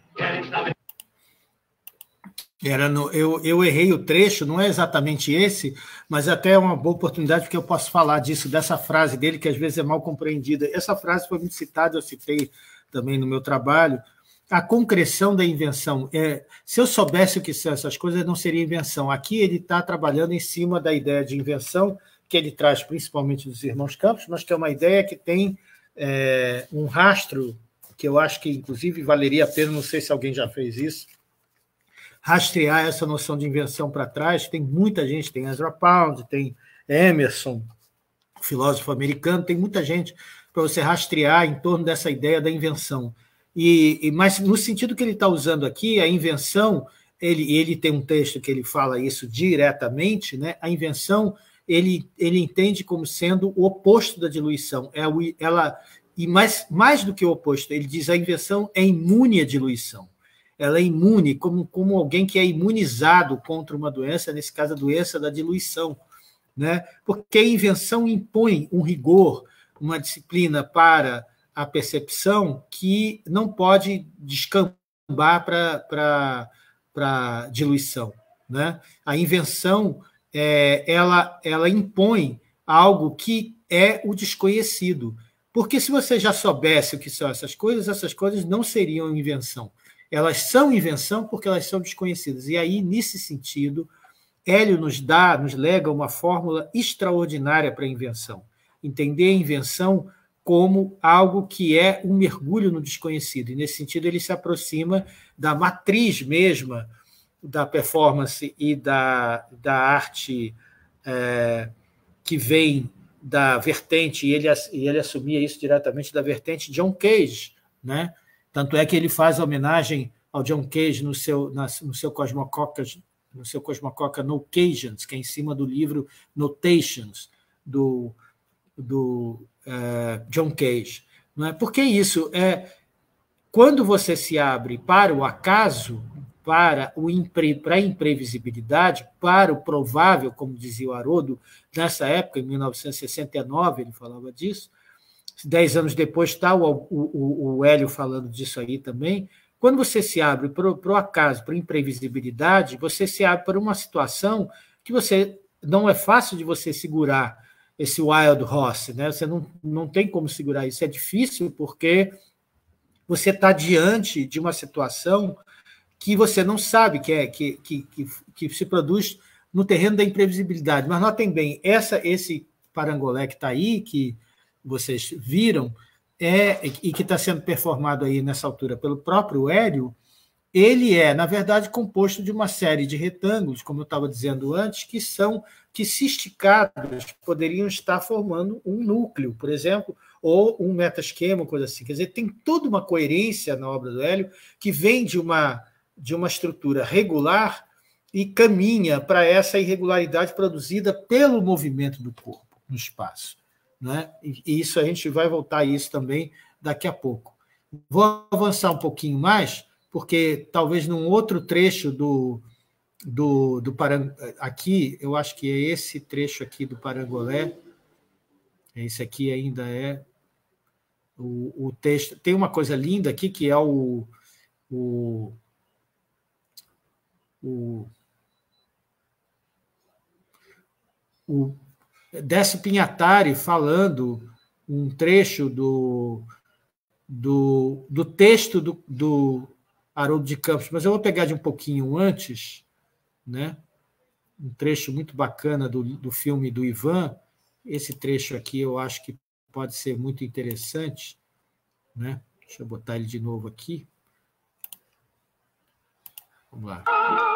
Eu errei o trecho, não é exatamente esse, mas até é uma boa oportunidade, porque eu posso falar disso, dessa frase dele, que às vezes é mal compreendida. Essa frase foi muito citada, eu citei também no meu trabalho. A concreção da invenção. Se eu soubesse o que são essas coisas, não seria invenção. Aqui ele está trabalhando em cima da ideia de invenção, que ele traz principalmente dos irmãos Campos, mas que é uma ideia que tem um rastro, que eu acho que, inclusive, valeria a pena, não sei se alguém já fez isso, rastrear essa noção de invenção para trás. Tem muita gente, tem Ezra Pound, tem Emerson, filósofo americano, tem muita gente para você rastrear em torno dessa ideia da invenção. Mas no sentido que ele está usando aqui, a invenção, ele tem um texto que ele fala isso diretamente, né? A invenção ele entende como sendo o oposto da diluição. E mais do que o oposto, ele diz a invenção é imune à diluição. Ela é imune, como alguém que é imunizado contra uma doença, nesse caso a doença da diluição, né? Porque a invenção impõe um rigor, uma disciplina para a percepção que não pode descambar para diluição, né? A invenção ela impõe algo que é o desconhecido. Porque se você já soubesse o que são essas coisas não seriam invenção. Elas são invenção porque elas são desconhecidas. E aí, nesse sentido, Hélio nos lega uma fórmula extraordinária para a invenção. Entender a invenção como algo que é um mergulho no desconhecido. E, nesse sentido, ele se aproxima da matriz mesma da performance e da arte que vem da vertente, e ele assumia isso diretamente da vertente John Cage, né? Tanto é que ele faz homenagem ao John Cage no seu Cosmococa Notations, que é em cima do livro Notations, do John Cage. Não é? Por que isso? Quando você se abre para o acaso, para a imprevisibilidade, para o provável, como dizia o Haroldo, nessa época, em 1969, ele falava disso, 10 anos depois está o Hélio falando disso aí também. Quando você se abre para o acaso, para a imprevisibilidade, você se abre para uma situação que não é fácil de você segurar esse wild horse, né? Você não tem como segurar isso. É difícil porque você está diante de uma situação que você não sabe que se produz no terreno da imprevisibilidade. Mas notem bem, esse parangolé que está aí, que vocês viram, e que está sendo performado aí nessa altura pelo próprio Hélio, ele na verdade, composto de uma série de retângulos, como eu estava dizendo antes, que se esticados poderiam estar formando um núcleo, por exemplo, ou um metaesquema, coisa assim. Quer dizer, tem toda uma coerência na obra do Hélio que vem de uma estrutura regular e caminha para essa irregularidade produzida pelo movimento do corpo no espaço. Né? E isso a gente vai voltar a isso também daqui a pouco. Vou avançar um pouquinho mais, porque talvez num outro trecho do aqui, eu acho que é esse trecho aqui do Parangolé, esse aqui ainda é o texto. Tem uma coisa linda aqui, que é o Décio Pinhatari falando um trecho do texto do Haroldo de Campos, mas eu vou pegar de um pouquinho antes, né? Um trecho muito bacana do filme do Ivan. Esse trecho aqui eu acho que pode ser muito interessante, né? Deixa eu botar ele de novo aqui. Vamos lá.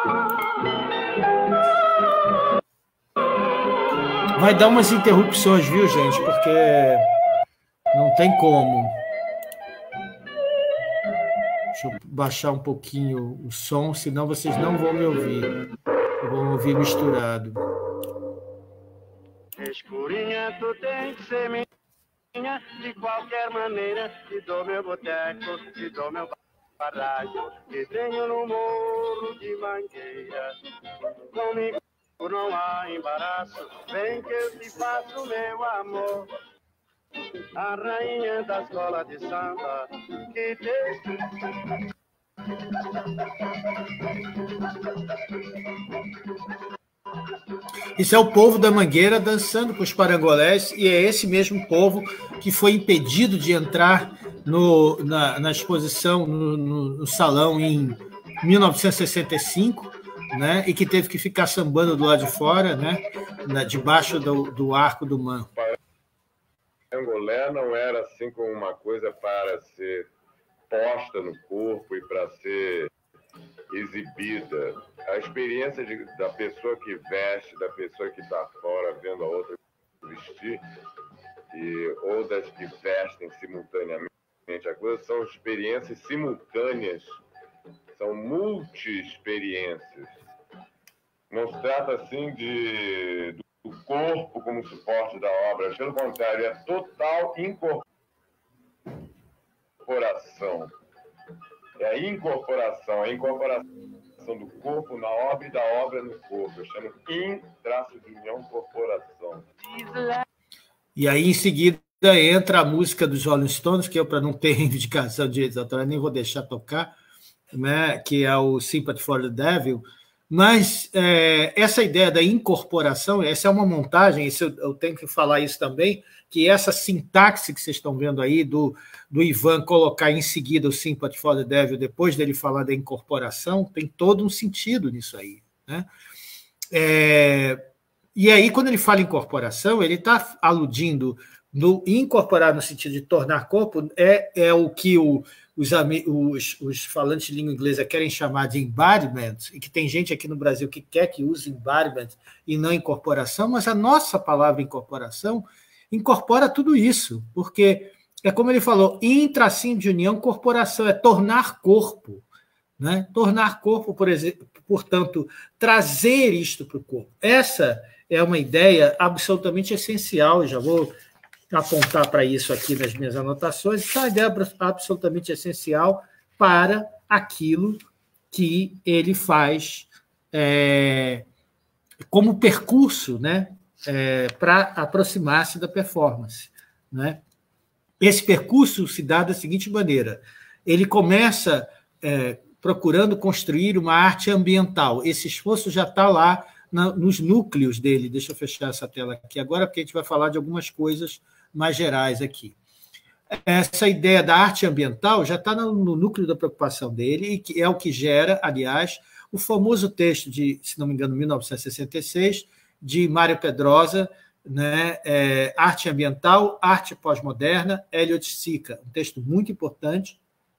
Vai dar umas interrupções, viu, gente? Porque não tem como. Deixa eu baixar um pouquinho o som, senão vocês não vão me ouvir. Vão ouvir misturado. Escurinha, tu tem que ser minha, de qualquer maneira. Te dou meu boteco, te dou meu barraco, que tenho no morro de Mangueira. Comigo não há embaraço, vem que eu te faço meu amor. A rainha da escola de samba, que tem... Isso é o povo da Mangueira dançando com os parangolés, e é esse mesmo povo que foi impedido de entrar na exposição, no salão em 1965, né, e que teve que ficar sambando do lado de fora, né, debaixo do arco do Man. O parangolé não era assim como uma coisa para ser posta no corpo e para ser exibida. A experiência da pessoa que veste, da pessoa que está fora vendo a outra vestir, ou das que vestem simultaneamente a coisa, são experiências simultâneas, são multi-experiências. Não se trata assim do corpo como suporte da obra, pelo contrário, é total incorporação. É a incorporação do corpo na obra e da obra no corpo. Eu chamo in-união corporação. E aí, em seguida, entra a música dos Rolling Stones, que eu, para não ter reivindicação de direitos autorais, nem vou deixar tocar, né, que é o Sympathy for the Devil. Mas essa ideia da incorporação, essa é uma montagem, isso eu tenho que falar isso também, que essa sintaxe que vocês estão vendo aí do Ivan colocar em seguida o Sympathy for the Devil, depois dele falar da incorporação, tem todo um sentido nisso aí, né? E aí, quando ele fala incorporação, ele está aludindo no incorporar no sentido de tornar corpo, é o que os falantes de língua inglesa querem chamar de embodiment, e que tem gente aqui no Brasil que quer que use embodiment e não incorporação, mas a nossa palavra incorporação incorpora tudo isso, porque é como ele falou, intracinho de união, corporação, é tornar corpo, né? Tornar corpo, por exemplo, portanto, trazer isto para o corpo. Essa é uma ideia absolutamente essencial, já vou apontar para isso aqui nas minhas anotações, essa é uma ideia absolutamente essencial para aquilo que ele faz como percurso, né, para aproximar-se da performance, né? Esse percurso se dá da seguinte maneira: ele começa procurando construir uma arte ambiental. Esse esforço já está lá nos núcleos dele. Deixa eu fechar essa tela aqui agora, porque a gente vai falar de algumas coisas mais gerais aqui. Essa ideia da arte ambiental já está no núcleo da preocupação dele, e que é o que gera, aliás, o famoso texto de, se não me engano, 1966, de Mário Pedrosa, né, Arte Ambiental, Arte Pós-Moderna, Elliott Sica, um texto muito importante,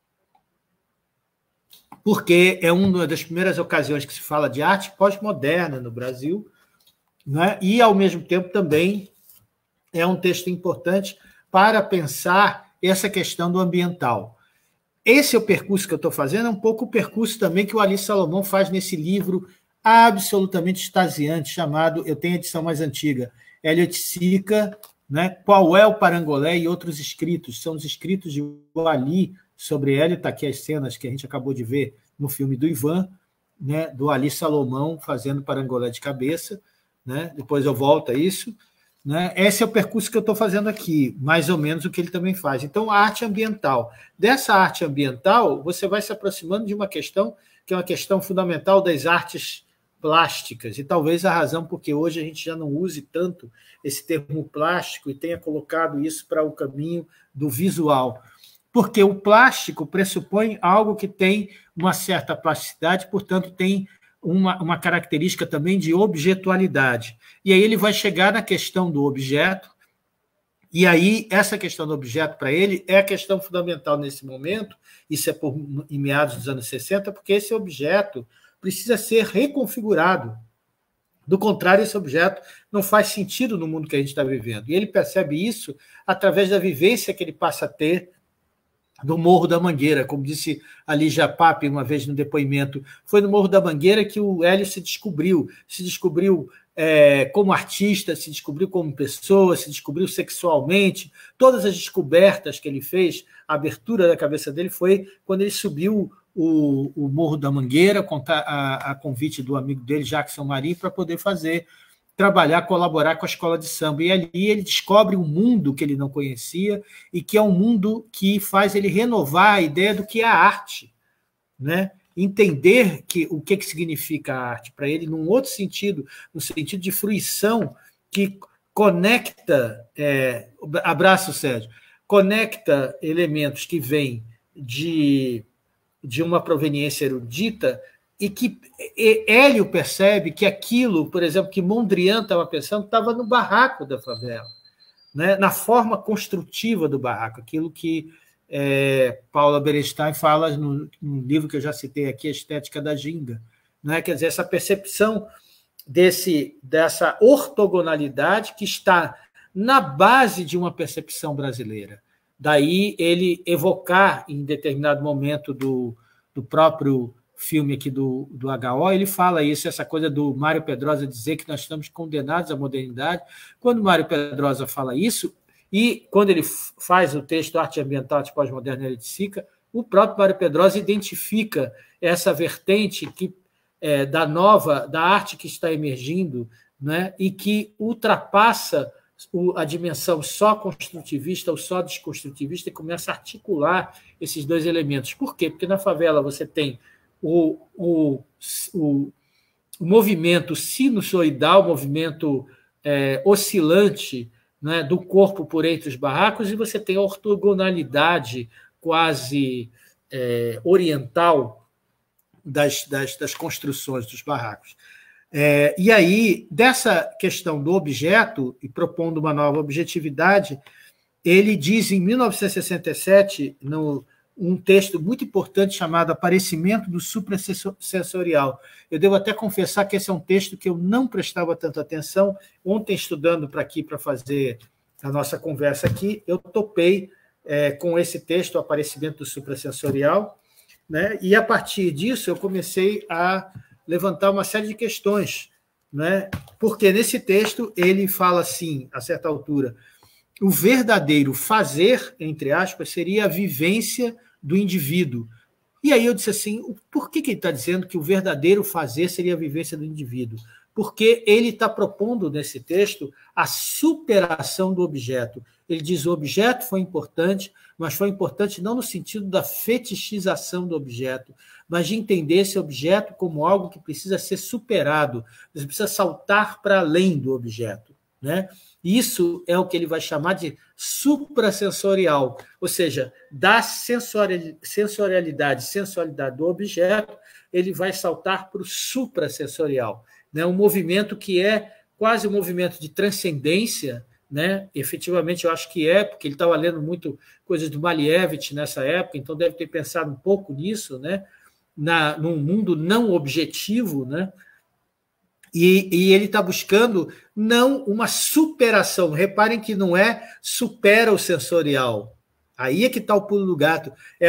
porque é uma das primeiras ocasiões que se fala de arte pós-moderna no Brasil, né, e, ao mesmo tempo, também é um texto importante para pensar essa questão do ambiental. Esse é o percurso que eu estou fazendo, é um pouco o percurso também que o Ali Salomão faz nesse livro absolutamente extasiante, chamado, eu tenho a edição mais antiga, Elliott Sica, né, Qual é o Parangolé e Outros Escritos. São os escritos de Ali sobre ele, está aqui as cenas que a gente acabou de ver no filme do Ivan, né, do Ali Salomão fazendo Parangolé de cabeça, né, depois eu volto a isso. Né? Esse é o percurso que eu estou fazendo aqui, mais ou menos o que ele também faz. Então, a arte ambiental. Dessa arte ambiental, você vai se aproximando de uma questão que é uma questão fundamental das artes plásticas, e talvez a razão porque hoje a gente já não use tanto esse termo plástico e tenha colocado isso para o caminho do visual. Porque o plástico pressupõe algo que tem uma certa plasticidade, portanto, tem uma característica também de objetualidade. E aí ele vai chegar na questão do objeto, e aí essa questão do objeto para ele é a questão fundamental nesse momento, isso é em meados dos anos 60, porque esse objeto precisa ser reconfigurado. Do contrário, esse objeto não faz sentido no mundo que a gente está vivendo. E ele percebe isso através da vivência que ele passa a ter do Morro da Mangueira, como disse a Lígia Pape uma vez no depoimento, foi no Morro da Mangueira que o Hélio se descobriu como artista, se descobriu como pessoa, se descobriu sexualmente. Todas as descobertas que ele fez, a abertura da cabeça dele foi quando ele subiu o Morro da Mangueira, a convite do amigo dele, Jackson Marie, para poder trabalhar, colaborar com a escola de samba. E ali ele descobre um mundo que ele não conhecia e que é um mundo que faz ele renovar a ideia do que é a arte, né? Entender o que significa a arte para ele num outro sentido, no sentido de fruição que conecta, abraço, Sérgio, conecta elementos que vêm de uma proveniência erudita e que Hélio percebe que aquilo, por exemplo, que Mondrian estava pensando, estava no barraco da favela, né? Na forma construtiva do barraco, aquilo que Paula Berenstein fala no livro que eu já citei aqui, A Estética da Ginga, né? Quer dizer, essa percepção dessa ortogonalidade que está na base de uma percepção brasileira. Daí ele evocar, em determinado momento do próprio filme aqui do HO, ele fala isso, essa coisa do Mário Pedrosa dizer que nós estamos condenados à modernidade. Quando Mário Pedrosa fala isso, e quando ele faz o texto Arte Ambiental de Pós-Moderna de Sica, o próprio Mário Pedrosa identifica essa vertente da arte que está emergindo, né, e que ultrapassa a dimensão só construtivista ou só desconstrutivista e começa a articular esses dois elementos. Por quê? Porque na favela você tem o movimento sinusoidal, o movimento oscilante, né, do corpo por entre os barracos, e você tem a ortogonalidade quase oriental das construções dos barracos. E aí, dessa questão do objeto, e propondo uma nova objetividade, ele diz em 1967, um texto muito importante chamado Aparecimento do Suprassensorial. Eu devo até confessar que esse é um texto que eu não prestava tanta atenção. Ontem, estudando para fazer a nossa conversa aqui, eu topei com esse texto, Aparecimento do Suprassensorial, né? E, a partir disso, eu comecei a levantar uma série de questões, né? Porque nesse texto ele fala assim, a certa altura, o verdadeiro fazer, entre aspas, seria a vivência do indivíduo. E aí eu disse assim, por que ele está dizendo que o verdadeiro fazer seria a vivência do indivíduo? Porque ele está propondo nesse texto a superação do objeto. Ele diz o objeto foi importante, mas foi importante não no sentido da fetichização do objeto, mas de entender esse objeto como algo que precisa ser superado, você precisa saltar para além do objeto, né? Isso é o que ele vai chamar de suprassensorial, ou seja, da sensualidade do objeto, ele vai saltar para o suprassensorial, né? Um movimento que é quase um movimento de transcendência, né? Efetivamente, eu acho que porque ele estava lendo muito coisas do Malevich nessa época, então deve ter pensado um pouco nisso, né? Num mundo não objetivo, né? E ele está buscando não uma superação. Reparem que não é supera o sensorial. Aí é que está o pulo do gato. É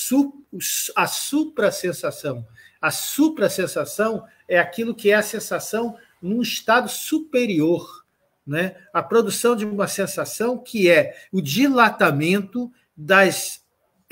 a suprasensação. A suprasensação é aquilo que é a sensação num estado superior, né? A produção de uma sensação que é o dilatamento das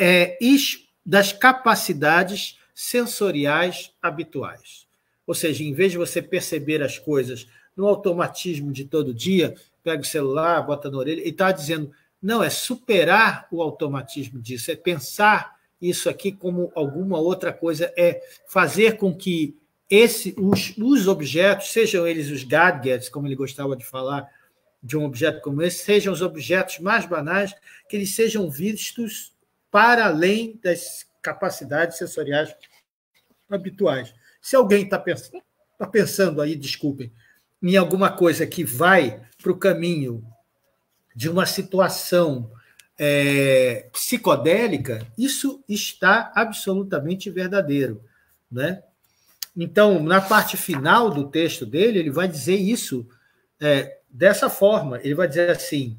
capacidades sensoriais habituais. Ou seja, em vez de você perceber as coisas no automatismo de todo dia, pega o celular, bota na orelha, ele está dizendo, não, é superar o automatismo disso, é pensar isso aqui como alguma outra coisa, é fazer com que os objetos, sejam eles os gadgets, como ele gostava de falar de um objeto como esse, sejam os objetos mais banais, que eles sejam vistos para além das capacidades sensoriais habituais. Se alguém está pensando aí, desculpem, em alguma coisa que vai para o caminho de uma situação psicodélica, isso está absolutamente verdadeiro, né? Então, na parte final do texto dele, ele vai dizer isso dessa forma. Ele vai dizer assim,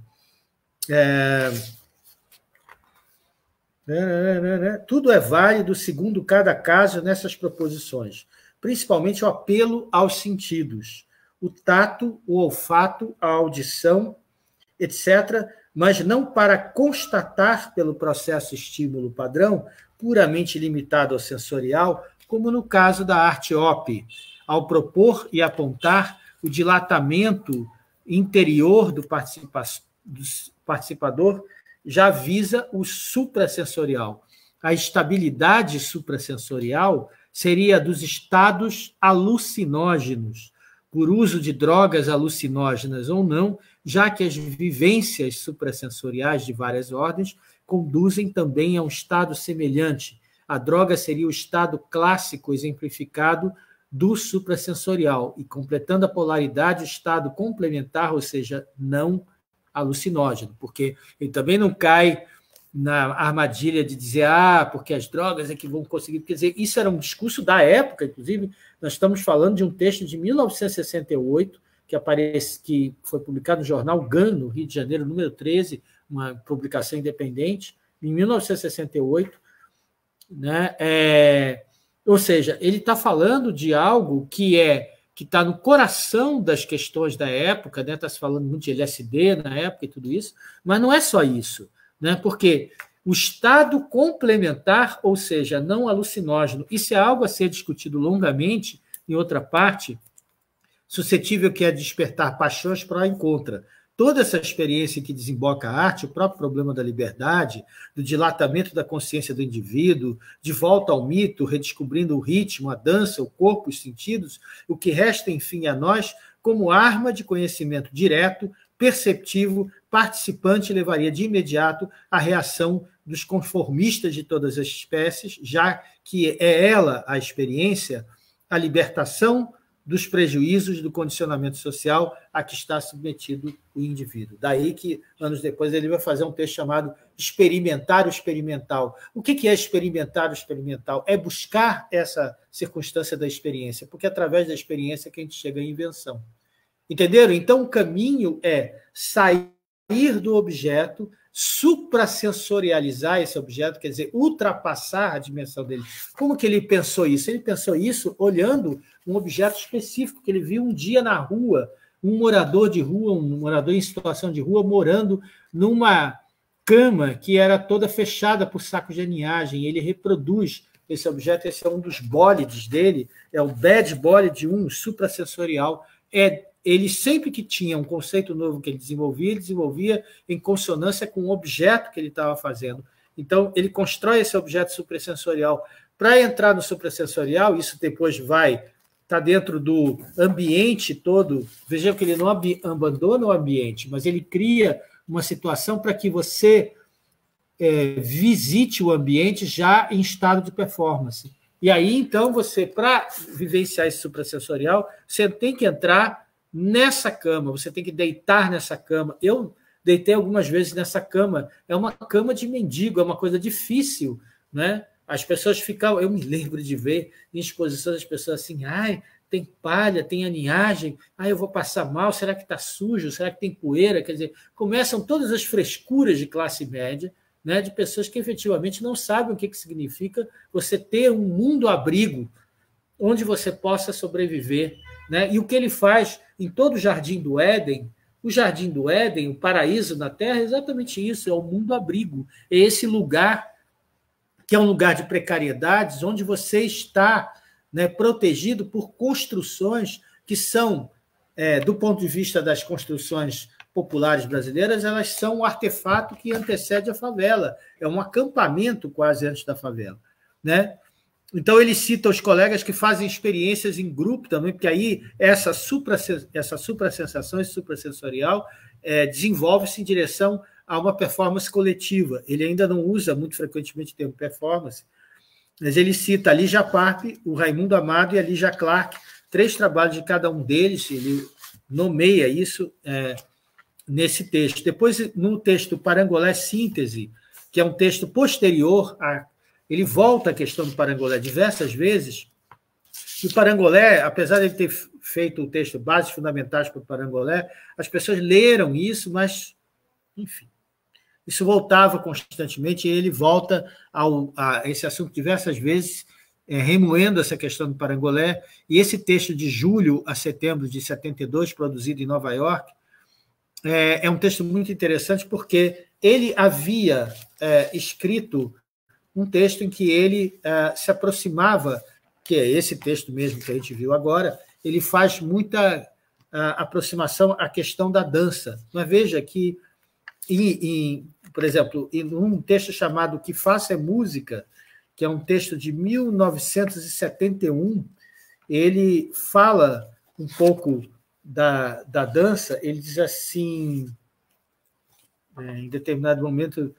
tudo é válido segundo cada caso nessas proposições, principalmente o apelo aos sentidos, o tato, o olfato, a audição, etc., mas não para constatar pelo processo estímulo-padrão, puramente limitado ao sensorial, como no caso da arte op, ao propor e apontar o dilatamento interior do participador, já visa o suprassensorial. A estabilidade suprassensorial seria dos estados alucinógenos, por uso de drogas alucinógenas ou não, já que as vivências suprassensoriais de várias ordens conduzem também a um estado semelhante. A droga seria o estado clássico exemplificado do suprassensorial, e completando a polaridade, o estado complementar, ou seja, não alucinógeno, porque ele também não cai na armadilha de dizer porque as drogas é que vão conseguir. Quer dizer, isso era um discurso da época, inclusive, nós estamos falando de um texto de 1968, que foi publicado no jornal GAN, no Rio de Janeiro, número 13, uma publicação independente, em 1968, né? Ou seja, ele está falando de algo que está no coração das questões da época, né? Está se falando muito de LSD na época e tudo isso, mas não é só isso, né? Porque o estado complementar, ou seja, não alucinógeno, isso é algo a ser discutido longamente em outra parte, suscetível que é despertar paixões pró e contra. toda essa experiência em que desemboca a arte, o próprio problema da liberdade, do dilatamento da consciência do indivíduo, de volta ao mito, redescobrindo o ritmo, a dança, o corpo, os sentidos, o que resta, enfim, a nós, como arma de conhecimento direto, perceptivo, participante, levaria de imediato à reação dos conformistas de todas as espécies, já que é ela, a experiência, a libertação dos prejuízos do condicionamento social a que está submetido o indivíduo. Daí que, anos depois, ele vai fazer um texto chamado Experimentar o Experimental. O que é experimentar o experimental? É buscar essa circunstância da experiência, porque é através da experiência que a gente chega à invenção. Entenderam? Então, o caminho é sair do objeto, suprasensorializar esse objeto, quer dizer, ultrapassar a dimensão dele. Como que ele pensou isso? Ele pensou isso olhando um objeto específico que ele viu um dia na rua, um morador de rua, um morador em situação de rua, morando numa cama que era toda fechada por sacos de aninhagem. Ele reproduz esse objeto, esse é um dos bólides dele, é o Bad Bolide 1, suprassensorial. Ele sempre que tinha um conceito novo que ele desenvolvia em consonância com o objeto que ele estava fazendo. Então, ele constrói esse objeto suprassensorial. Para entrar no suprassensorial, isso depois vai estar dentro do ambiente todo. Veja que ele não abandona o ambiente, mas ele cria uma situação para que você visite o ambiente já em estado de performance. E aí, então, você, para vivenciar esse suprassensorial, você tem que entrar nessa cama, você tem que deitar nessa cama. Eu deitei algumas vezes nessa cama. É uma cama de mendigo, é uma coisa difícil, né? As pessoas ficam... Eu me lembro de ver em exposições as pessoas assim, ai, tem palha, tem aninhagem, ai, eu vou passar mal, será que está sujo, será que tem poeira? Quer dizer, começam todas as frescuras de classe média, né, de pessoas que efetivamente não sabem o que significa você ter um mundo-abrigo onde você possa sobreviver, né? E o que ele faz em todo o Jardim do Éden, o paraíso na Terra, é exatamente isso, é o mundo-abrigo. É esse lugar que é um lugar de precariedades, onde você está, né, protegido por construções que são, do ponto de vista das construções populares brasileiras, elas são um artefato que antecede a favela. É um acampamento quase antes da favela, né? Então, ele cita os colegas que fazem experiências em grupo também, porque aí essa suprassensação, esse suprassensorial, desenvolve-se em direção a uma performance coletiva. Ele ainda não usa muito frequentemente o termo performance, mas ele cita a Lígia Pape, o Raimundo Amado e a Lígia Clark, 3 trabalhos de cada um deles, ele nomeia isso nesse texto. Depois, no texto Parangolé Síntese, que é um texto posterior ele volta à questão do parangolé diversas vezes, e o parangolé, apesar de ele ter feito o texto Bases Fundamentais para o Parangolé, as pessoas leram isso, mas, enfim, isso voltava constantemente, e ele volta a esse assunto diversas vezes, remoendo essa questão do parangolé, e esse texto de julho a setembro de 72, produzido em Nova York, é um texto muito interessante, porque ele havia escrito um texto em que ele se aproximava, que é esse texto mesmo que a gente viu agora, ele faz muita aproximação à questão da dança. Mas veja que, por exemplo, em um texto chamado Que Faça é Música, que é um texto de 1971, ele fala um pouco da dança, ele diz assim, em determinado momento,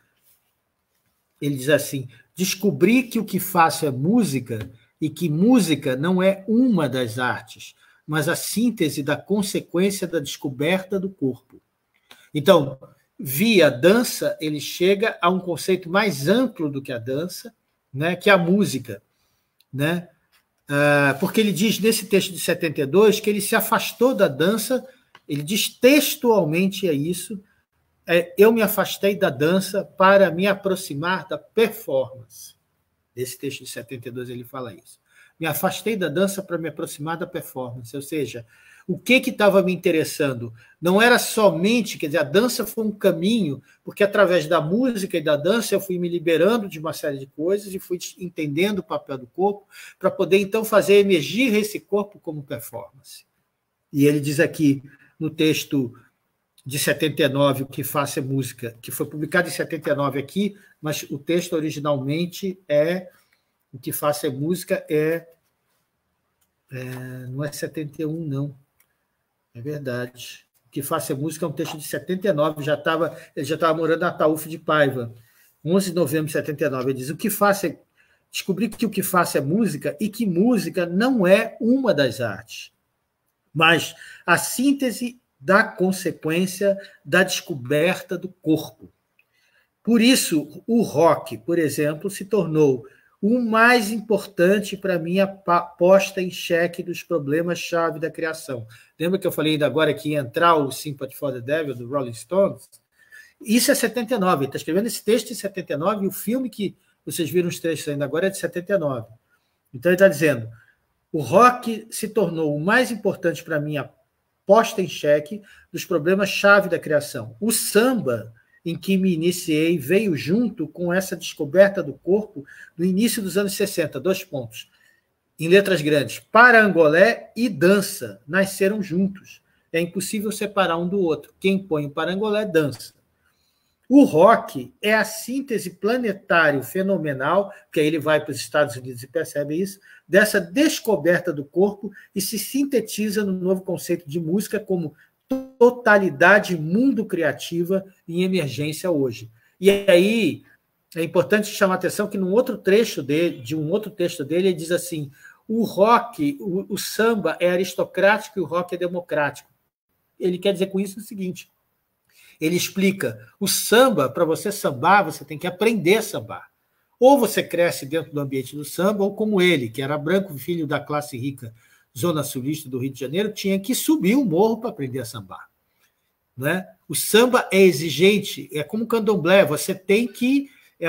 ele diz assim: descobri que o que faço é música e que música não é uma das artes, mas a síntese da consequência da descoberta do corpo. Então, via dança, ele chega a um conceito mais amplo do que a dança, né, que é a música, né? Porque ele diz nesse texto de 72 que ele se afastou da dança, ele diz textualmente isso, eu me afastei da dança para me aproximar da performance. Nesse texto de 72 ele fala isso. Me afastei da dança para me aproximar da performance, ou seja, o que estava me interessando? Não era somente, quer dizer, a dança foi um caminho, porque através da música e da dança eu fui me liberando de uma série de coisas e fui entendendo o papel do corpo para poder, então, fazer emergir esse corpo como performance. E ele diz aqui, no texto de 79, O que Faço é Música, que foi publicado em 79 aqui, mas o texto originalmente é O que Faço é Música, não é 71, não. É verdade. O que Faço é Música é um texto de 79, ele já estava morando na Ataúfo de Paiva. 11 de novembro de 79, ele diz: descobri que o que faço é música e que música não é uma das artes, mas a síntese da consequência da descoberta do corpo. Por isso, o rock, por exemplo, se tornou o mais importante para a minha posta em xeque dos problemas-chave da criação. Lembra que eu falei ainda agora que ia entrar o Sympathy for the Devil, do Rolling Stones? Isso é 79, ele está escrevendo esse texto em 79, e o filme que vocês viram os trechos ainda agora é de 79. Então ele está dizendo: o rock se tornou o mais importante para mim, a posta em xeque dos problemas-chave da criação. O samba, em que me iniciei, veio junto com essa descoberta do corpo no início dos anos 60. 2 pontos. Em letras grandes: parangolé e dança nasceram juntos. É impossível separar um do outro. Quem põe o parangolé dança. O rock é a síntese planetário fenomenal, que aí ele vai para os Estados Unidos e percebe isso, dessa descoberta do corpo e se sintetiza no novo conceito de música como totalidade mundo criativa em emergência hoje. E aí é importante chamar a atenção que num outro trecho dele, de um outro texto dele, ele diz assim: o rock, o samba é aristocrático e o rock é democrático. Ele quer dizer com isso o seguinte: ele explica, o samba, para você sambar, você tem que aprender a sambar. Ou você cresce dentro do ambiente do samba, ou como ele, que era branco, filho da classe rica, zona sulista do Rio de Janeiro, tinha que subir o morro para aprender a sambar. Não é? O samba é exigente, é como o candomblé, você tem que...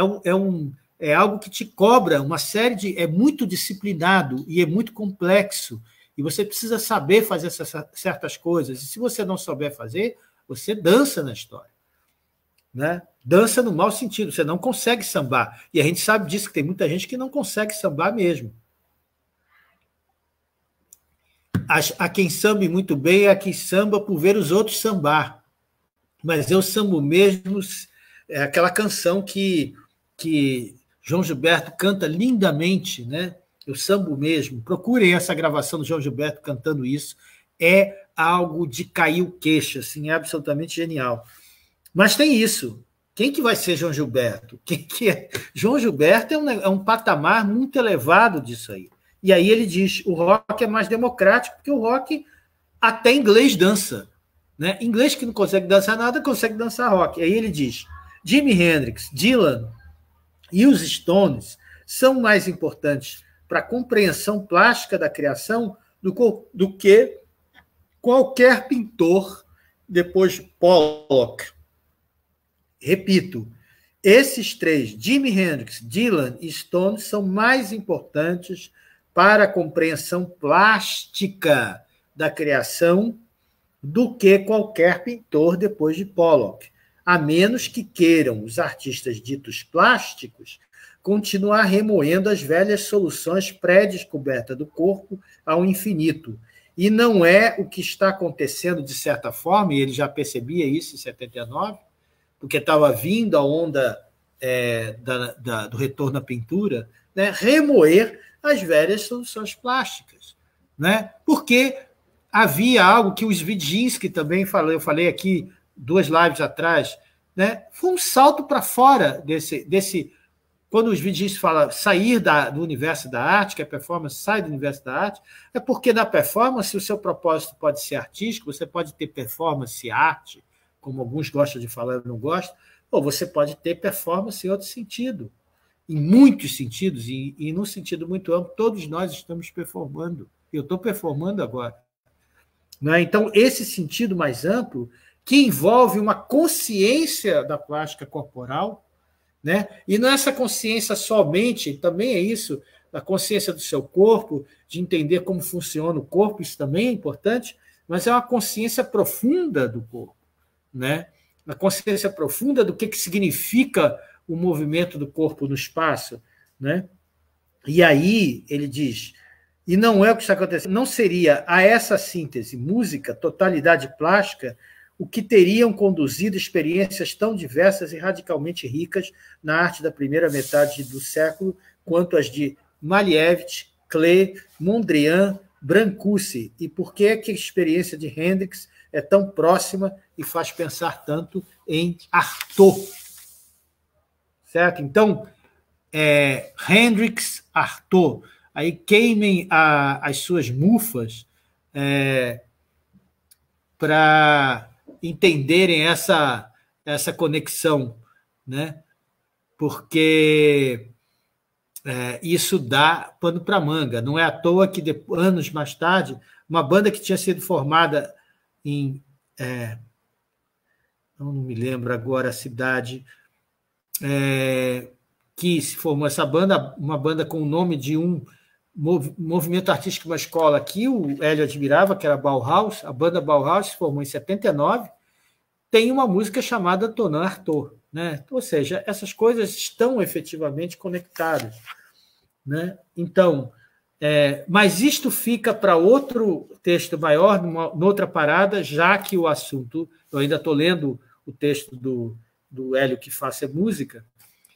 É algo que te cobra uma série de... É muito disciplinado e é muito complexo, e você precisa saber fazer certas coisas, e se você não souber fazer, você dança na história. Né? Dança no mau sentido, você não consegue sambar. E a gente sabe disso, que tem muita gente que não consegue sambar mesmo. A quem sambe muito bem é a quem samba por ver os outros sambar. Mas eu sambo mesmo, é aquela canção que João Gilberto canta lindamente, né? Eu sambo mesmo. Procurem essa gravação do João Gilberto cantando isso. É algo de cair o queixo, assim, é absolutamente genial. Mas tem isso. Quem que vai ser João Gilberto? Quem que é? João Gilberto é um patamar muito elevado disso aí. E aí ele diz, o rock é mais democrático, porque o rock até inglês dança. Né? Inglês que não consegue dançar nada, consegue dançar rock. Aí ele diz, Jimi Hendrix, Dylan e os Stones são mais importantes para a compreensão plástica da criação do que qualquer pintor depois de Pollock. Repito, esses três, Jimi Hendrix, Dylan e Stones, são mais importantes para a compreensão plástica da criação do que qualquer pintor depois de Pollock, a menos que queiram os artistas ditos plásticos continuar remoendo as velhas soluções pré-descoberta do corpo ao infinito. E não é o que está acontecendo, de certa forma, e ele já percebia isso em 79, porque estava vindo a onda do retorno à pintura, né, remoer as velhas soluções plásticas. Né? Porque havia algo que o Svidzinski também falou, eu falei aqui 2 lives atrás, né, foi um salto para fora desse. Quando o Svidzinski fala sair do universo da arte, que a performance sai do universo da arte, é porque na performance o seu propósito pode ser artístico, você pode ter performance arte, como alguns gostam de falar, eu não gosto, ou você pode ter performance em outro sentido, em muitos sentidos, e num sentido muito amplo, todos nós estamos performando. Eu estou performando agora. Né? Então, esse sentido mais amplo, que envolve uma consciência da plástica corporal, né? E não é essa consciência somente, também é isso, a consciência do seu corpo, de entender como funciona o corpo, isso também é importante, mas é uma consciência profunda do corpo, né? Uma consciência profunda do que significa o movimento do corpo no espaço, né? E aí ele diz, e não é o que está acontecendo, não seria a essa síntese, música, totalidade plástica, o que teriam conduzido experiências tão diversas e radicalmente ricas na arte da primeira metade do século, quanto as de Malevich, Klee, Mondrian, Brancusi, e por que a experiência de Hendrix é tão próxima e faz pensar tanto em Artaud. Certo? Então, Hendrix, Artaud, aí queimem as suas mufas para entenderem essa conexão, né? Porque isso dá pano para manga. Não é à toa que, anos mais tarde, uma banda que tinha sido formada em... não me lembro agora a cidade... que se formou essa banda, uma banda com o nome de um movimento artístico, uma escola que o Hélio admirava, que era a Bauhaus. A banda Bauhaus se formou em 79, tem uma música chamada Tonin Artaud, né? Ou seja, essas coisas estão efetivamente conectadas, né? Então, mas isto fica para outro texto maior, noutra parada, já que o assunto, eu ainda estou lendo o texto do Hélio que faça música,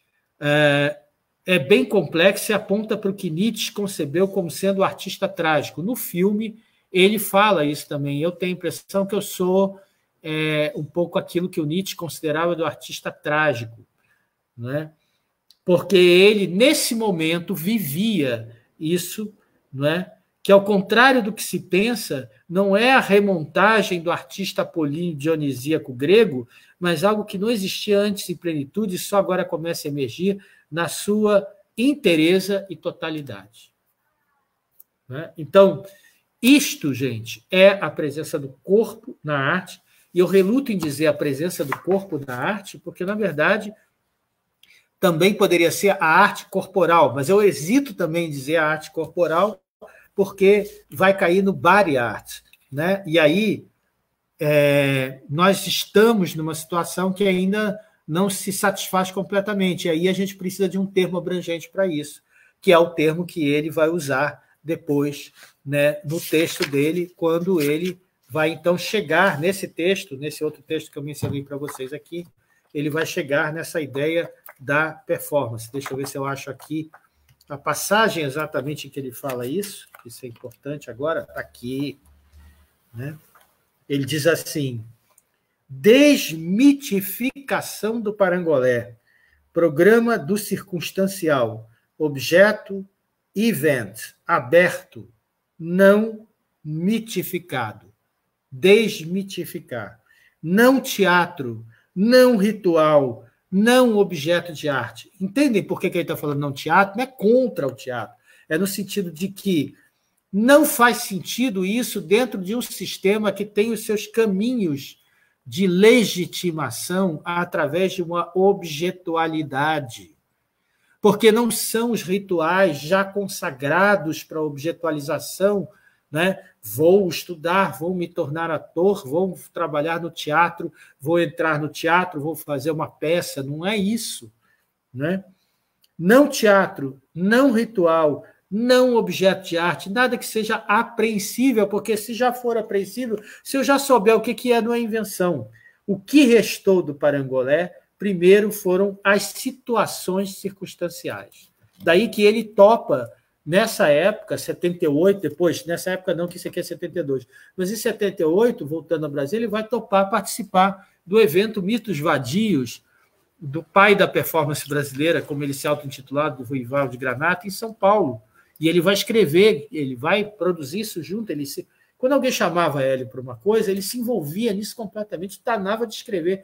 é bem complexo e aponta para o que Nietzsche concebeu como sendo o artista trágico. No filme, ele fala isso também. Eu tenho a impressão que eu sou um pouco aquilo que o Nietzsche considerava do artista trágico, né? Porque ele, nesse momento, vivia isso, né? Que, ao contrário do que se pensa, não é a remontagem do artista apolíneo dionisíaco grego, mas algo que não existia antes em plenitude e só agora começa a emergir na sua inteireza e totalidade. Né? Então, isto, gente, é a presença do corpo na arte, e eu reluto em dizer a presença do corpo na arte, porque, na verdade, também poderia ser a arte corporal, mas eu hesito também em dizer a arte corporal, porque vai cair no body art, né? E aí nós estamos numa situação que ainda não se satisfaz completamente. E aí a gente precisa de um termo abrangente para isso, que é o termo que ele vai usar depois, né, no texto dele, quando ele vai, então, chegar nesse texto, nesse outro texto que eu mencionei para vocês aqui, ele vai chegar nessa ideia da performance. Deixa eu ver se eu acho aqui a passagem exatamente em que ele fala isso, que isso é importante agora, está aqui, né? Ele diz assim: desmitificação do parangolé, programa do circunstancial, objeto, event, aberto, não mitificado, desmitificar, não teatro, não ritual, não objeto de arte. Entendem por que ele está falando não teatro? Não é contra o teatro, é no sentido de que não faz sentido isso dentro de um sistema que tem os seus caminhos de legitimação através de uma objetualidade. Porque não são os rituais já consagrados para a objetualização, né? Vou estudar, vou me tornar ator, vou trabalhar no teatro, vou entrar no teatro, vou fazer uma peça. Não é isso, né? Não teatro, não ritual, não objeto de arte, nada que seja apreensível, porque se já for apreensível, se eu já souber o que é, não é invenção. O que restou do parangolé, primeiro, foram as situações circunstanciais. Daí que ele topa, nessa época, 78, depois, nessa época não, que isso aqui é 72, mas em 78, voltando ao Brasil, ele vai topar participar do evento Mitos Vadios, do pai da performance brasileira, como ele se auto-intitulado, do Ruival de Granata, em São Paulo. E ele vai escrever, ele vai produzir isso junto. Quando alguém chamava ele para uma coisa, ele se envolvia nisso completamente, danava de escrever.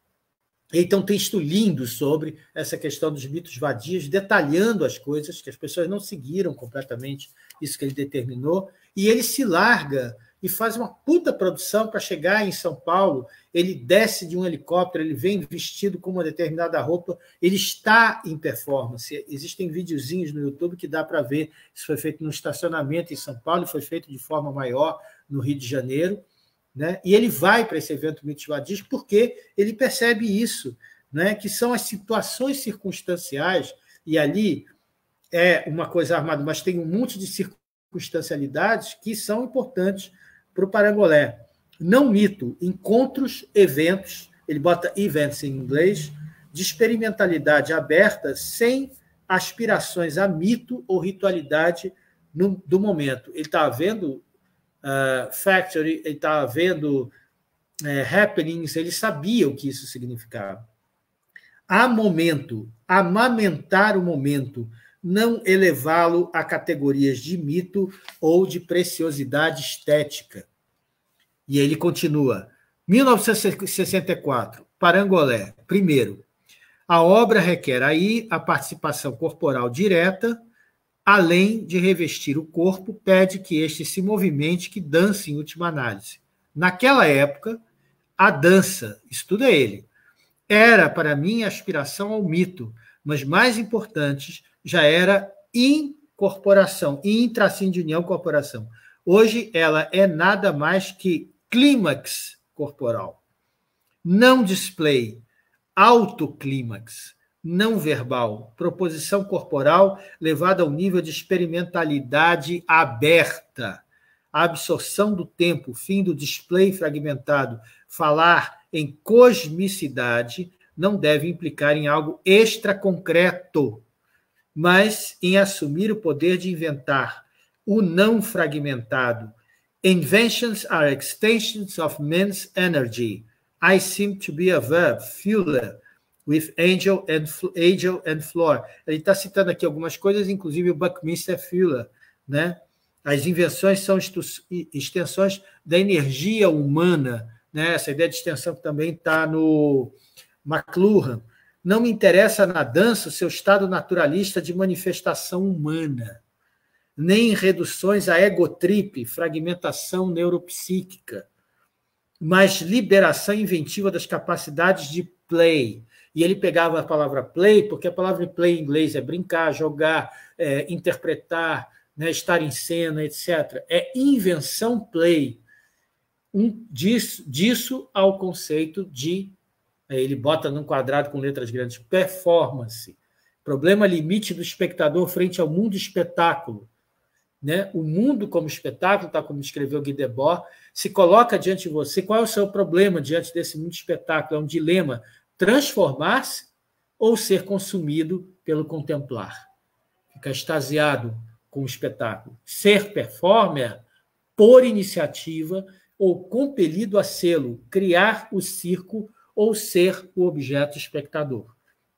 Então, texto lindo sobre essa questão dos mitos vadios, detalhando as coisas, que as pessoas não seguiram completamente isso que ele determinou, e ele se larga e faz uma puta produção para chegar em São Paulo. Ele desce de um helicóptero, ele vem vestido com uma determinada roupa, ele está em performance. Existem videozinhos no YouTube que dá para ver. Isso foi feito no estacionamento em São Paulo e foi feito de forma maior no Rio de Janeiro, né? E ele vai para esse evento Mitos Vadios porque ele percebe isso, né? Que são as situações circunstanciais, e ali é uma coisa armada, mas tem um monte de circunstancialidades que são importantes para o parangolé. não mito, encontros, eventos, ele bota events em inglês, de experimentalidade aberta, sem aspirações a mito ou ritualidade do momento. Ele está vendo factory, ele está vendo happenings, ele sabia o que isso significava. Há momento, amamentar o momento, não elevá-lo a categorias de mito ou de preciosidade estética. E ele continua. 1964, Parangolé. Primeiro, a obra requer aí a participação corporal direta, além de revestir o corpo, pede que este se movimente, que dance em última análise. Naquela época, a dança, estuda ele, era para mim aspiração ao mito, mas mais importante já era incorporação, tracinho de união, corporação. Hoje ela é nada mais que clímax corporal, não display, autoclímax, não verbal, proposição corporal levada ao nível de experimentalidade aberta, a absorção do tempo, fim do display fragmentado, falar em cosmicidade não deve implicar em algo extraconcreto, mas em assumir o poder de inventar o não fragmentado. Inventions are extensions of man's energy. I seem to be a verb, Fuller, with Angel and Floor. Ele está citando aqui algumas coisas, inclusive o Buckminster Fuller, né? As invenções são extensões da energia humana, né? Essa ideia de extensão também está no McLuhan. Não me interessa na dança o seu estado naturalista de manifestação humana, nem reduções a egotrip, fragmentação neuropsíquica, mas liberação inventiva das capacidades de play. E ele pegava a palavra play, porque a palavra play em inglês é brincar, jogar, interpretar, né, estar em cena, etc. É invenção play. Disso ao conceito de, ele bota num quadrado com letras grandes, performance. Problema limite do espectador frente ao mundo espetáculo. Né? O mundo como espetáculo, tá como escreveu Guy Debord, se coloca diante de você. Qual é o seu problema diante desse mundo espetáculo? É um dilema: transformar-se ou ser consumido pelo contemplar? Ficar extasiado com o espetáculo. Ser performer por iniciativa ou compelido a sê-lo, criar o circo ou ser o objeto espectador.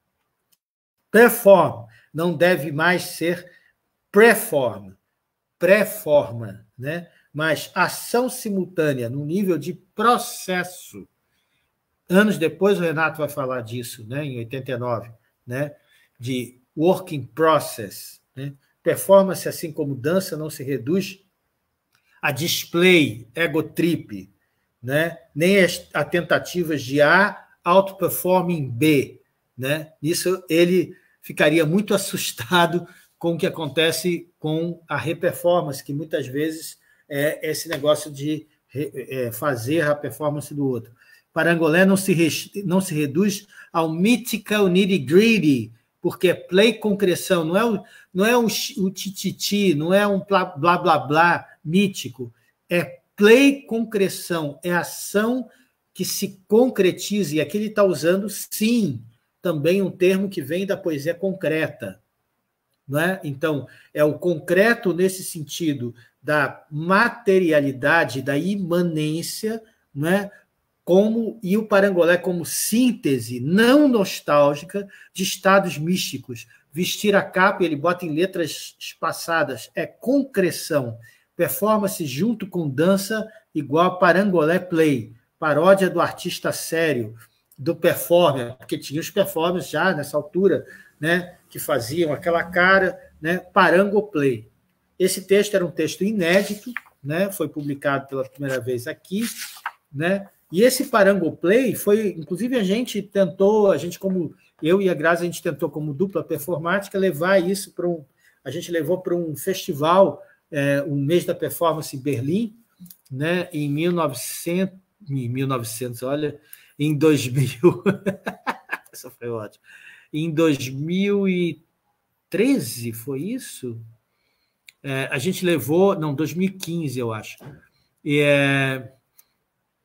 Perform não deve mais ser preform, pré-forma, né? Mas ação simultânea, no nível de processo. Anos depois, o Renato vai falar disso, né? Em 89, né? De working process. Né? Performance, assim como dança, não se reduz a display, ego trip, né? Nem a tentativas de A outperforming B. Né? Isso ele ficaria muito assustado com o que acontece com a reperformance, que muitas vezes é esse negócio de fazer a performance do outro. Parangolé não se reduz ao mythical nitty-gritty, porque é play concreção, não é um tititi, não é um blá blá blá mítico, é play concreção, é ação que se concretiza, e aqui ele está usando, sim, também um termo que vem da poesia concreta. Não é? Então, é o concreto nesse sentido da materialidade, da imanência, não é? E o Parangolé como síntese não nostálgica de estados místicos. Vestir a capa, ele bota em letras espaçadas, é concreção. Performance junto com dança igual a Parangolé Play, paródia do artista sério, do performer, porque tinha os performers já nessa altura, né, que faziam aquela cara, né, Parangoplay. Esse texto era um texto inédito, né, foi publicado pela primeira vez aqui, né, e esse Parangoplay foi, inclusive como eu e a Grazi, a gente tentou como dupla performática levar isso a gente levou para um festival, um mês da performance em Berlim, né, em 1900, olha, em 2000, essa foi ótima. Em 2013, foi isso? A gente levou... Não, 2015, eu acho.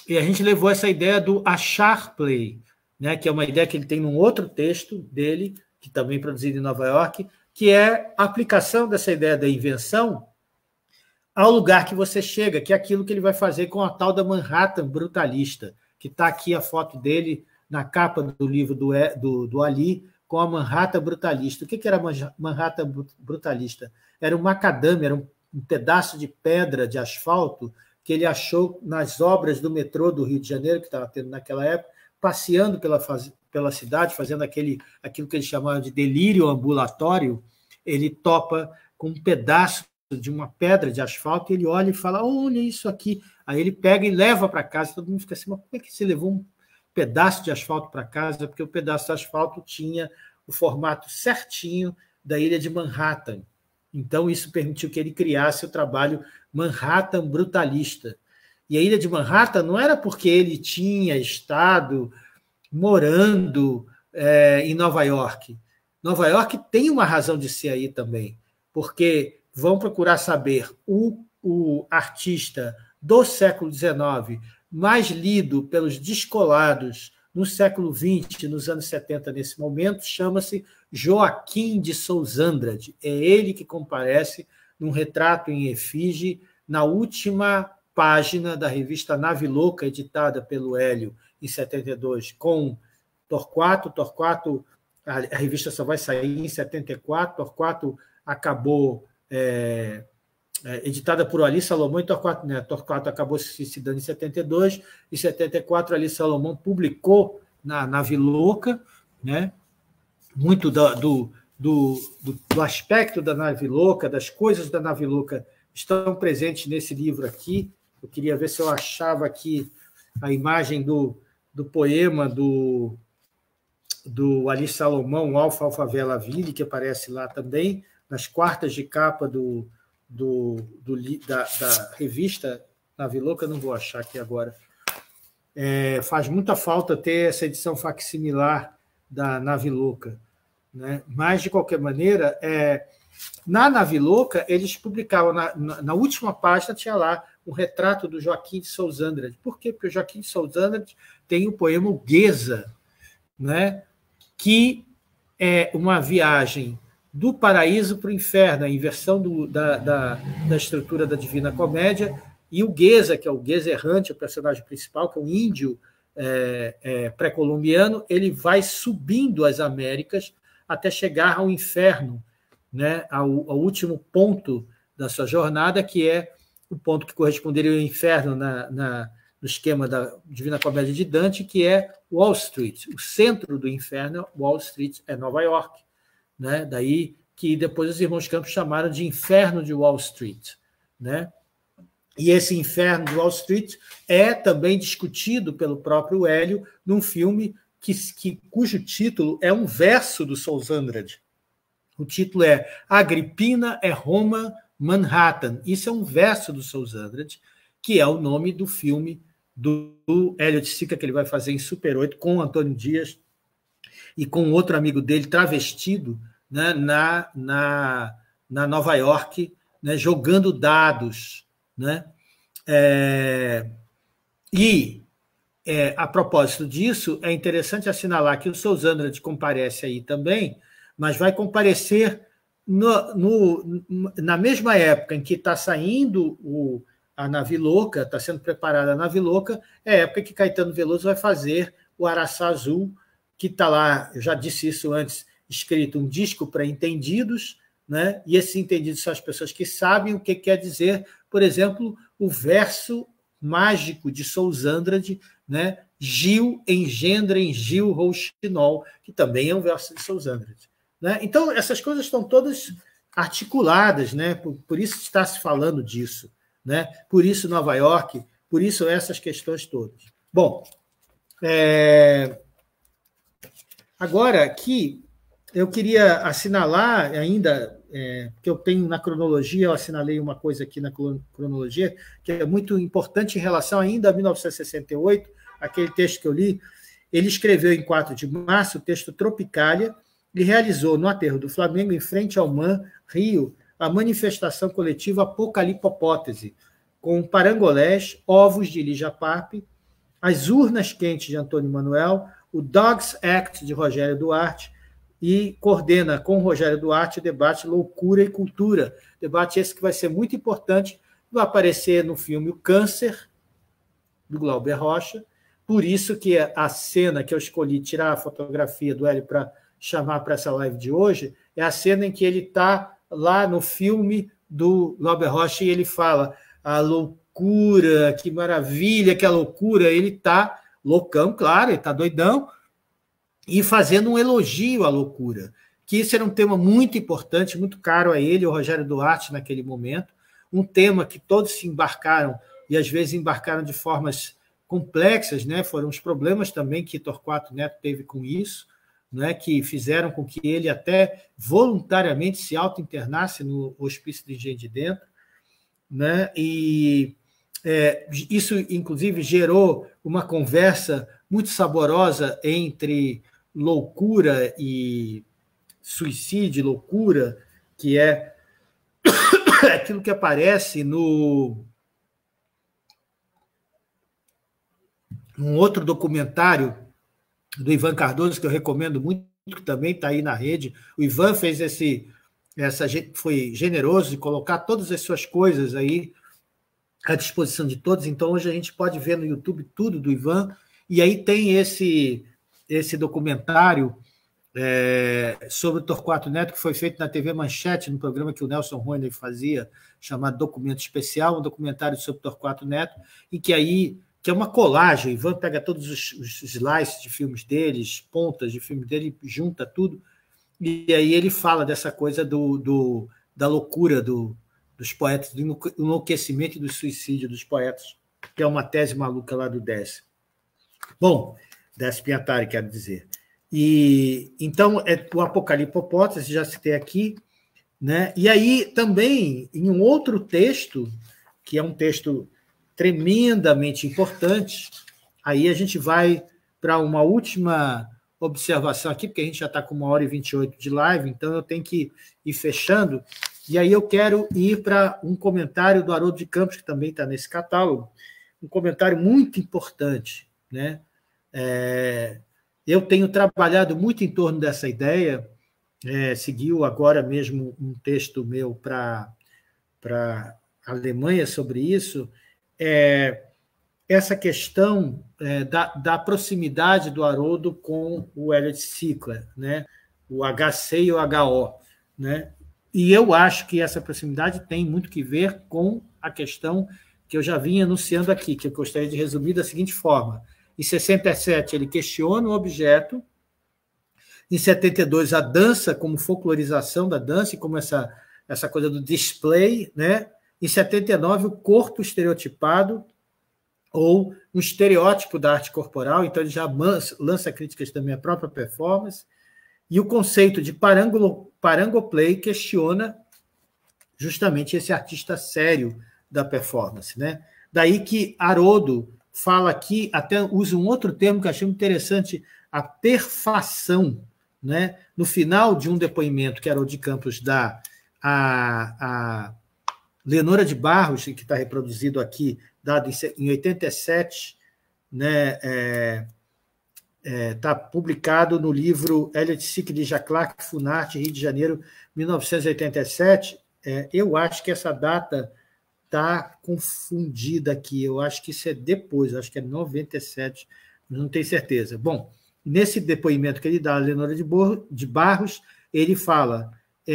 E a gente levou essa ideia do achar play, né, que é uma ideia que ele tem num outro texto dele, que também é produzido em Nova York, que é a aplicação dessa ideia da invenção ao lugar que você chega, que é aquilo que ele vai fazer com a tal da Manhattan brutalista, que está aqui a foto dele na capa do livro do Ali, com a Manhattan brutalista. O que era a Manhattan brutalista? Era um macadame, era um pedaço de pedra, de asfalto, que ele achou nas obras do metrô do Rio de Janeiro, que estava tendo naquela época, passeando pela cidade, fazendo aquilo que eles chamavam de delírio ambulatório. Ele topa com um pedaço de uma pedra de asfalto, e ele olha e fala, olha isso aqui. Aí ele pega e leva para casa, todo mundo fica assim, mas como é que você levou um pedaço de asfalto para casa? Porque o pedaço de asfalto tinha o formato certinho da ilha de Manhattan. Então, isso permitiu que ele criasse o trabalho Manhattan brutalista. E a ilha de Manhattan não era porque ele tinha estado morando em Nova York. Nova York tem uma razão de ser aí também, porque vão procurar saber o artista do século XIX mais lido pelos descolados no século XX, nos anos 70, nesse momento, chama-se Joaquim de Souza Andrade. É ele que comparece num retrato em efígie na última página da revista Nave Louca, editada pelo Hélio em 72, com Torquato. Torquato, a revista só vai sair em 74, Torquato acabou editada por Ali Salomão e Torquato Neto. Torquato acabou se suicidando em 72, em 74 Ali Salomão publicou na Nave Louca, né? Muito do aspecto da Nave Louca, das coisas da Nave Louca estão presentes nesse livro aqui. Eu queria ver se eu achava aqui a imagem do poema do Ali Salomão, Alfa Alfa Vela Ville, que aparece lá também, nas quartas de capa da revista Nave Louca. Não vou achar aqui agora. Faz muita falta ter essa edição facsimilar da Nave Louca, né? Mas, de qualquer maneira, na Nave Louca, eles publicavam, na última página, tinha lá um retrato do Joaquim de Souza Andrade. Por quê? Porque o Joaquim de Souza Andrade tem o poema O Geza, né? Que é uma viagem do paraíso para o inferno, a inversão da estrutura da Divina Comédia, e o Geza, que é o Geza errante, o personagem principal, que é um índio pré-colombiano, ele vai subindo as Américas até chegar ao inferno, né, ao último ponto da sua jornada, que é o ponto que corresponderia ao inferno no esquema da Divina Comédia de Dante, que é Wall Street. O centro do inferno, Wall Street, é Nova York, né? Daí que depois os irmãos Campos chamaram de Inferno de Wall Street, né? E esse Inferno de Wall Street é também discutido pelo próprio Hélio num filme cujo título é um verso do Souza Andrade. O título é Agripina é Roma, Manhattan. Isso é um verso do Souza Andrade, que é o nome do filme do Hélio de Sica, que ele vai fazer em Super 8 com o Antônio Dias e com outro amigo dele, travestido, né, na Nova York, né, jogando dados, né? A propósito disso, é interessante assinalar que o Souza Andrade comparece aí também, mas vai comparecer na mesma época em que está saindo a Nave Louca, está sendo preparada a Nave Louca, é a época que Caetano Veloso vai fazer o Araçá Azul, que está lá, eu já disse isso antes, escrito um disco para entendidos, né? E esses entendidos são as pessoas que sabem o que quer dizer, por exemplo, o verso mágico de Souza Andrade, né? Gil engendra em Gil Rouxinol, que também é um verso de Souza Andrade, né? Então, essas coisas estão todas articuladas, né? Por isso está se falando disso, né? Por isso Nova York, por isso essas questões todas. Bom, agora aqui eu queria assinalar ainda, que eu tenho na cronologia, eu assinalei uma coisa aqui na cronologia, que é muito importante em relação ainda a 1968, aquele texto que eu li. Ele escreveu em 4 de março o texto Tropicália e realizou no aterro do Flamengo, em frente ao MAN, Rio, a manifestação coletiva Apocalipopótese, com parangolés, ovos de Lígia Pape, As Urnas Quentes, de Antônio Manuel, o Dogs Act, de Rogério Duarte, e coordena com Rogério Duarte o debate Loucura e Cultura. Debate esse que vai ser muito importante, vai aparecer no filme O Câncer, do Glauber Rocha. Por isso que a cena que eu escolhi tirar a fotografia do Hélio para chamar para essa live de hoje é a cena em que ele está lá no filme do Glauber Rocha e ele fala a loucura, que maravilha, que a loucura. Ele está loucão, claro, ele está doidão, e fazendo um elogio à loucura, que isso era um tema muito importante, muito caro a ele, o Rogério Duarte, naquele momento, um tema que todos se embarcaram, e às vezes embarcaram de formas complexas, né? Foram os problemas também que Torquato Neto teve com isso, né? Que fizeram com que ele até voluntariamente se auto-internasse no Hospício de Engenho de Dentro, né? E isso, inclusive, gerou uma conversa muito saborosa entre loucura e suicídio, loucura, que é aquilo que aparece num outro documentário do Ivan Cardoso, que eu recomendo muito, que também está aí na rede. O Ivan fez foi generoso de colocar todas as suas coisas aí à disposição de todos, então hoje a gente pode ver no YouTube tudo do Ivan, e aí tem esse documentário sobre o Torquato Neto, que foi feito na TV Manchete, no programa que o Nelson Roiner fazia, chamado Documento Especial, um documentário sobre Torquato Neto, e que é uma colagem. O Ivan pega todos os slices de filmes deles, pontas de filmes dele, junta tudo, e aí ele fala dessa coisa da loucura dos poetas, do enlouquecimento e do suicídio dos poetas, que é uma tese maluca lá do Décio. Bom, Décio Pinhatari, quero dizer. E então, o Apocalipopótese, já citei aqui, né? E aí também, em um outro texto, que é um texto tremendamente importante, aí a gente vai para uma última observação aqui, porque a gente já está com 1h28 de live, então eu tenho que ir fechando, e aí eu quero ir para um comentário do Haroldo de Campos, que também está nesse catálogo, um comentário muito importante, né? Eu tenho trabalhado muito em torno dessa ideia, seguiu agora mesmo um texto meu para a Alemanha sobre isso, essa questão da proximidade do Haroldo com o Elliot Sickler, né? O HC e o HO. Né? E eu acho que essa proximidade tem muito que ver com a questão que eu já vim anunciando aqui, que eu gostaria de resumir da seguinte forma. Em 67, ele questiona o objeto. Em 72, a dança como folclorização da dança e como essa coisa do display. Né? Em 79, o corpo estereotipado ou um estereótipo da arte corporal. Então, ele já lança críticas também à própria performance. E o conceito de parangoplay questiona justamente esse artista sério da performance. Né? Daí que Haroldo fala aqui, até usa um outro termo que eu achei muito interessante, a perfação. Né? No final de um depoimento que Haroldo de Campos dá a Leonora de Barros, que está reproduzido aqui, dado em 87, né? Está publicado no livro Elliot Sickler de Jacques Funarte, Rio de Janeiro, 1987. Eu acho que essa data está confundida aqui. Eu acho que isso é depois, acho que é 97, não tenho certeza. Bom, nesse depoimento que ele dá a Leonora de Barros, ele fala,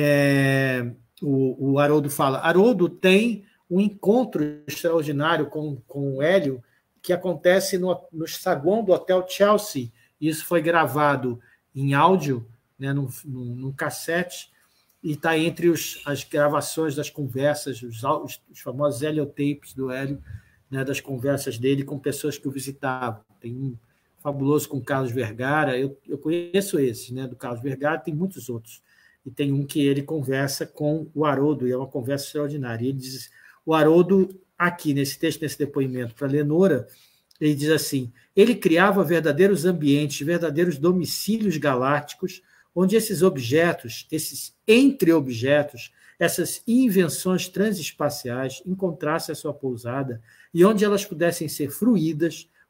o Haroldo fala, Haroldo tem um encontro extraordinário com o Hélio que acontece no saguão do Hotel Chelsea. Isso foi gravado em áudio, né, num cassete, e está entre as gravações das conversas, os famosos heliotapes do Hélio, né, das conversas dele com pessoas que o visitavam. Tem um fabuloso com o Carlos Vergara, eu conheço esse, né, do Carlos Vergara, tem muitos outros. E tem um que ele conversa com o Haroldo, e é uma conversa extraordinária. Ele diz, o Haroldo, aqui nesse texto, nesse depoimento para Lenora, ele diz assim, ele criava verdadeiros ambientes, verdadeiros domicílios galácticos, onde esses objetos, esses entre-objetos, essas invenções transespaciais encontrassem a sua pousada e onde elas pudessem ser fruídas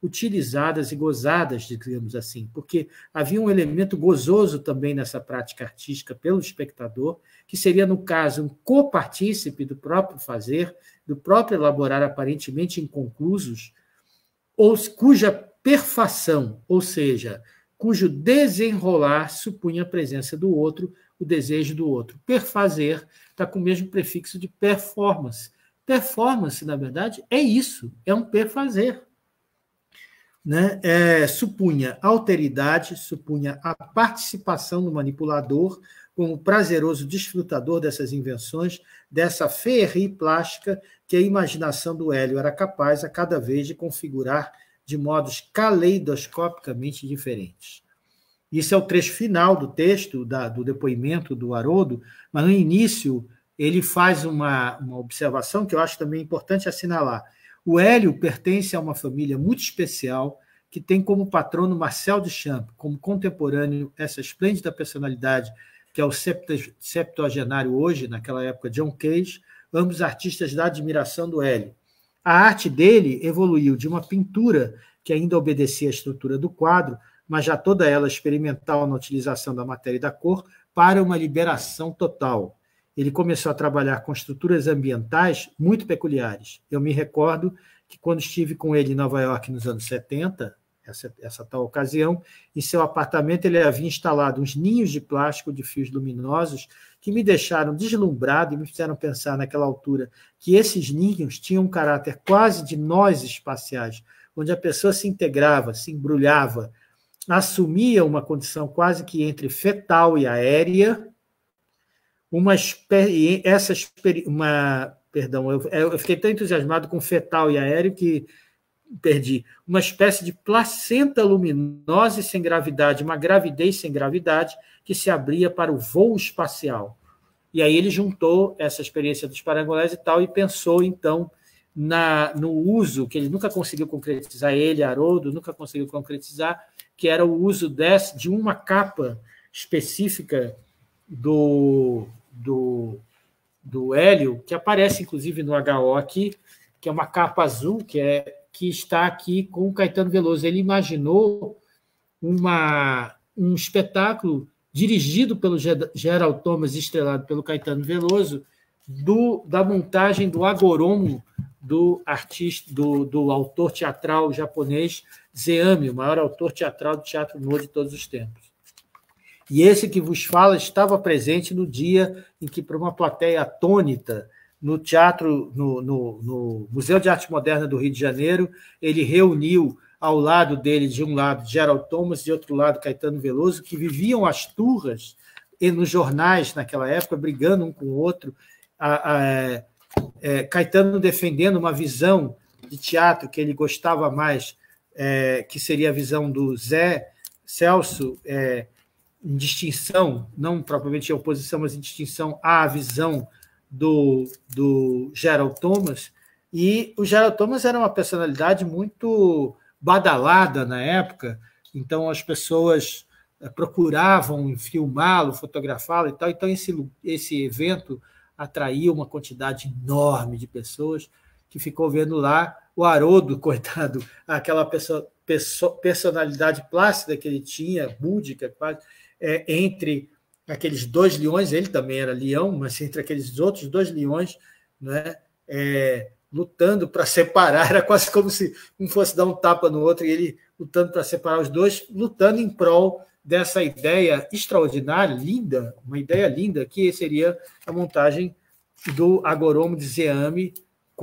utilizadas e gozadas, digamos assim, porque havia um elemento gozoso também nessa prática artística pelo espectador, que seria, no caso, um copartícipe do próprio fazer, do próprio elaborar aparentemente inconclusos, ou cuja perfação, ou seja, cujo desenrolar supunha a presença do outro, o desejo do outro. Perfazer está com o mesmo prefixo de performance. Performance, na verdade, é isso, é um perfazer. Né? Supunha alteridade, supunha a participação do manipulador como prazeroso desfrutador dessas invenções, dessa féerie plástica que a imaginação do Hélio era capaz a cada vez de configurar de modos caleidoscopicamente diferentes. Isso é o trecho final do texto, do depoimento do Haroldo, mas no início ele faz uma observação que eu acho também importante assinalar. O Hélio pertence a uma família muito especial que tem como patrono Marcel Duchamp, como contemporâneo essa esplêndida personalidade que é o septuagenário hoje, naquela época, John Cage, ambos artistas da admiração do Hélio. A arte dele evoluiu de uma pintura que ainda obedecia à estrutura do quadro, mas já toda ela experimental na utilização da matéria e da cor, para uma liberação total. Ele começou a trabalhar com estruturas ambientais muito peculiares. Eu me recordo que quando estive com ele em Nova York nos anos 70, essa tal ocasião, em seu apartamento ele havia instalado uns ninhos de plástico de fios luminosos que me deixaram deslumbrado e me fizeram pensar naquela altura que esses ninhos tinham um caráter quase de nós espaciais, onde a pessoa se integrava, se embrulhava, assumia uma condição quase que entre fetal e aérea, eu fiquei tão entusiasmado com fetal e aéreo que perdi, uma espécie de placenta luminosa e sem gravidade, uma gravidez sem gravidade que se abria para o voo espacial. E aí ele juntou essa experiência dos parangolés e tal e pensou, então, no uso, que ele nunca conseguiu concretizar, Haroldo, nunca conseguiu concretizar, que era o uso de uma capa específica do Hélio, que aparece, inclusive, no HO aqui, que é uma capa azul, que está aqui com o Caetano Veloso. Ele imaginou um espetáculo dirigido pelo Gerald Thomas, estrelado pelo Caetano Veloso, da montagem do agoromo do autor teatral japonês Zeami, o maior autor teatral do teatro no de todos os tempos. E esse que vos fala estava presente no dia em que, para uma plateia atônita, no teatro, no Museu de Arte Moderna do Rio de Janeiro, ele reuniu ao lado dele, de um lado, Gerald Thomas, de outro lado, Caetano Veloso, que viviam as turras nos jornais naquela época, brigando um com o outro, Caetano defendendo uma visão de teatro que ele gostava mais, que seria a visão do Zé Celso, em distinção, não propriamente em oposição, mas em distinção à visão do Gerald Thomas. E o Gerald Thomas era uma personalidade muito badalada na época, então as pessoas procuravam filmá-lo, fotografá-lo e tal. Então esse evento atraiu uma quantidade enorme de pessoas que ficou vendo lá o Haroldo, coitado, aquela personalidade plácida que ele tinha, búdica, quase, entre aqueles dois leões, ele também era leão, mas entre aqueles outros dois leões, né, lutando para separar, era quase como se um fosse dar um tapa no outro, e ele lutando para separar os dois, lutando em prol dessa ideia extraordinária, linda, uma ideia linda, que seria a montagem do agoromo de Zeami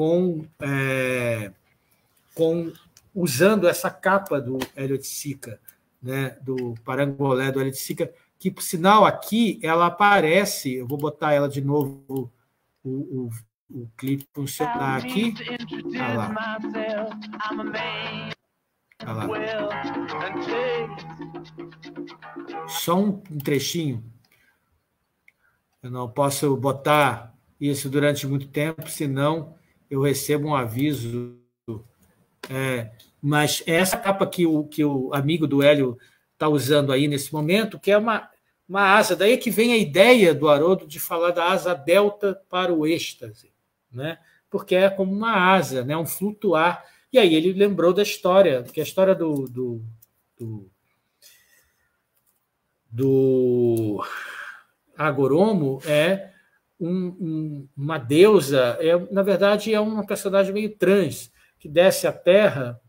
usando essa capa do Hélio de Sica, né, do parangolé do Hélio de Sica, que, por sinal, aqui ela aparece, eu vou botar ela de novo, o clipe funcionar aqui. Olha lá. Olha lá. Só um trechinho. Eu não posso botar isso durante muito tempo, senão eu recebo um aviso. Mas essa capa que o amigo do Hélio está usando aí nesse momento, que é uma asa, daí é que vem a ideia do Haroldo de falar da asa delta para o êxtase, né? Porque é como uma asa, né? Um flutuar E aí ele lembrou da história, porque a história do Agoromo é uma deusa, na verdade é uma personagem meio trans, que desce à Terra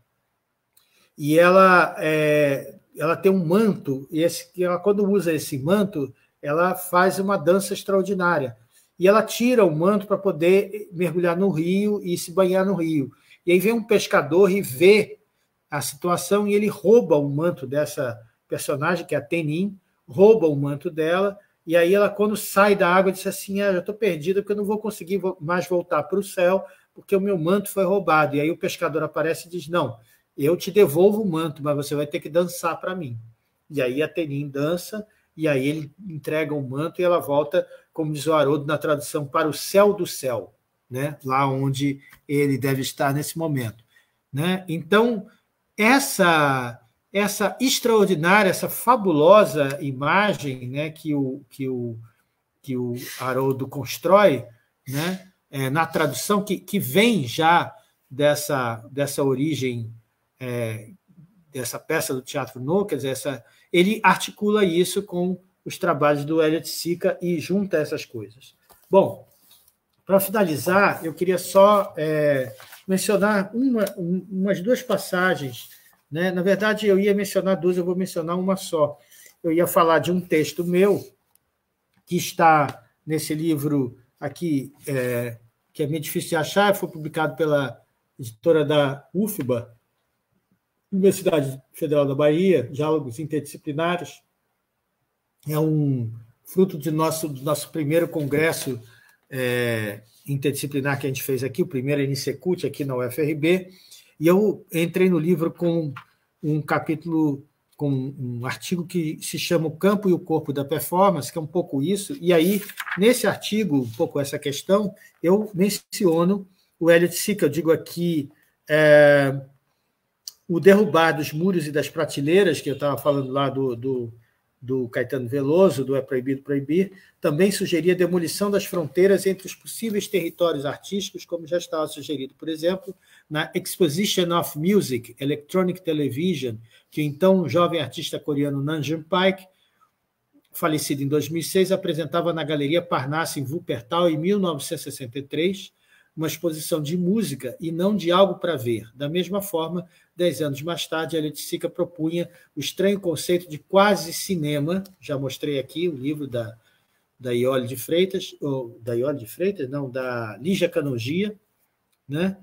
e ela tem um manto, e ela, quando usa esse manto, ela faz uma dança extraordinária. E ela tira o manto para poder mergulhar no rio e se banhar no rio. E aí vem um pescador e vê a situação e ele rouba o manto dessa personagem, que é a Tenin, rouba o manto dela, e aí ela, quando sai da água, diz assim, já estou perdida porque eu não vou conseguir mais voltar para o céu porque o meu manto foi roubado. E aí o pescador aparece e diz, não, eu te devolvo o manto, mas você vai ter que dançar para mim. E aí a Tenin dança, e aí ele entrega o manto e ela volta, como diz o Haroldo na tradução, para o céu do céu, né? Lá onde ele deve estar nesse momento. Né? Então, essa extraordinária, essa fabulosa imagem, né, que o Haroldo constrói, né, na tradução, que vem já dessa origem, dessa peça do Teatro No, quer dizer, ele articula isso com os trabalhos do Elliott Sica e junta essas coisas. Bom, para finalizar, eu queria só mencionar umas duas passagens, né? Na verdade, eu ia mencionar duas, eu vou mencionar uma só. Eu ia falar de um texto meu, que está nesse livro aqui, que é meio difícil de achar, foi publicado pela editora da UFBA, Universidade Federal da Bahia, Diálogos Interdisciplinares. É um fruto do nosso primeiro congresso interdisciplinar que a gente fez aqui, o primeiro Inicecult, aqui na UFRB, e eu entrei no livro com um capítulo, com um artigo que se chama O Campo e o Corpo da Performance, que é um pouco isso, e aí, nesse artigo, um pouco essa questão, eu menciono o Elliott Sica, eu digo aqui o derrubar dos muros e das prateleiras, que eu estava falando lá do Caetano Veloso, do É Proibido Proibir, também sugeria a demolição das fronteiras entre os possíveis territórios artísticos, como já estava sugerido, por exemplo, na Exposition of Music, Electronic Television, que então o jovem artista coreano Nam June Paik, falecido em 2006, apresentava na Galeria Parnasse, em Wuppertal, em 1963, uma exposição de música e não de algo para ver. Da mesma forma, 10 anos mais tarde, Elliott Sica propunha o estranho conceito de quase cinema. Já mostrei aqui o livro da Iole de Freitas, ou da Iole de Freitas, não, da Lígia Canongia, né?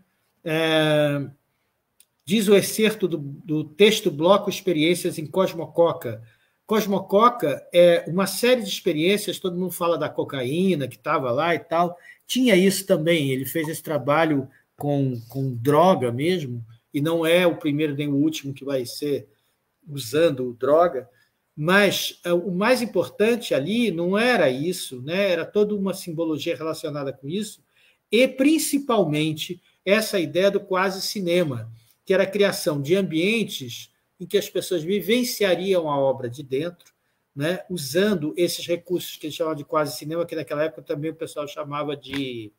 Diz o excerto do texto bloco Experiências em Cosmococa. Cosmococa é uma série de experiências, todo mundo fala da cocaína que estava lá e tal, tinha isso também, ele fez esse trabalho com droga mesmo, e não é o primeiro nem o último que vai ser usando droga, mas o mais importante ali não era isso, né? Era toda uma simbologia relacionada com isso, e principalmente essa ideia do quase cinema, que era a criação de ambientes em que as pessoas vivenciariam a obra de dentro, né, usando esses recursos que eles chamavam de quase cinema, que naquela época também o pessoal chamava de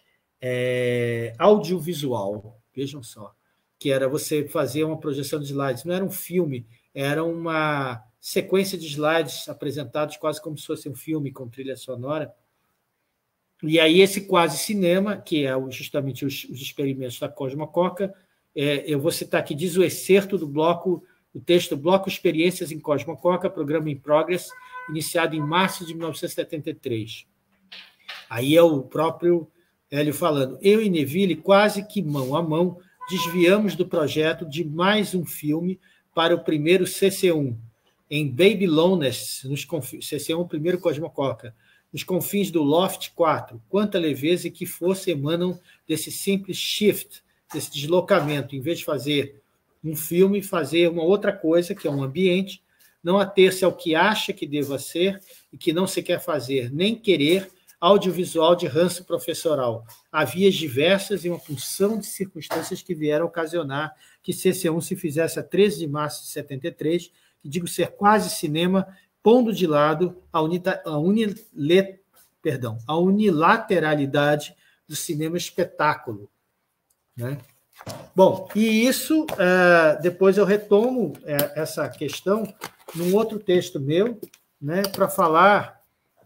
audiovisual, vejam só, que era você fazer uma projeção de slides, não era um filme, era uma sequência de slides apresentados quase como se fosse um filme com trilha sonora. E aí esse quase cinema, que é justamente os experimentos da Cosmococa, eu vou citar aqui, diz o excerto do bloco, o texto Bloco Experiências em Cosmococa, programa in progress, iniciado em março de 1973. Aí é o próprio Hélio falando. Eu e Neville, quase que mão a mão, desviamos do projeto de mais um filme para o primeiro CC1, em Babyloness, CC1, primeiro Cosmococa, nos confins do Loft 4. Quanta leveza e que força emanam desse simples shift, desse deslocamento, em vez de fazer um filme, fazer uma outra coisa, que é um ambiente, não ater-se ao que acha que deva ser e que não se quer fazer, nem querer audiovisual de ranço professoral. Há vias diversas e uma função de circunstâncias que vieram ocasionar que CC1 se fizesse a 13 de março de 73, que digo ser quase cinema, pondo de lado a unilateralidade do cinema espetáculo, né? Bom, e isso, depois eu retomo essa questão num outro texto meu, né, para falar,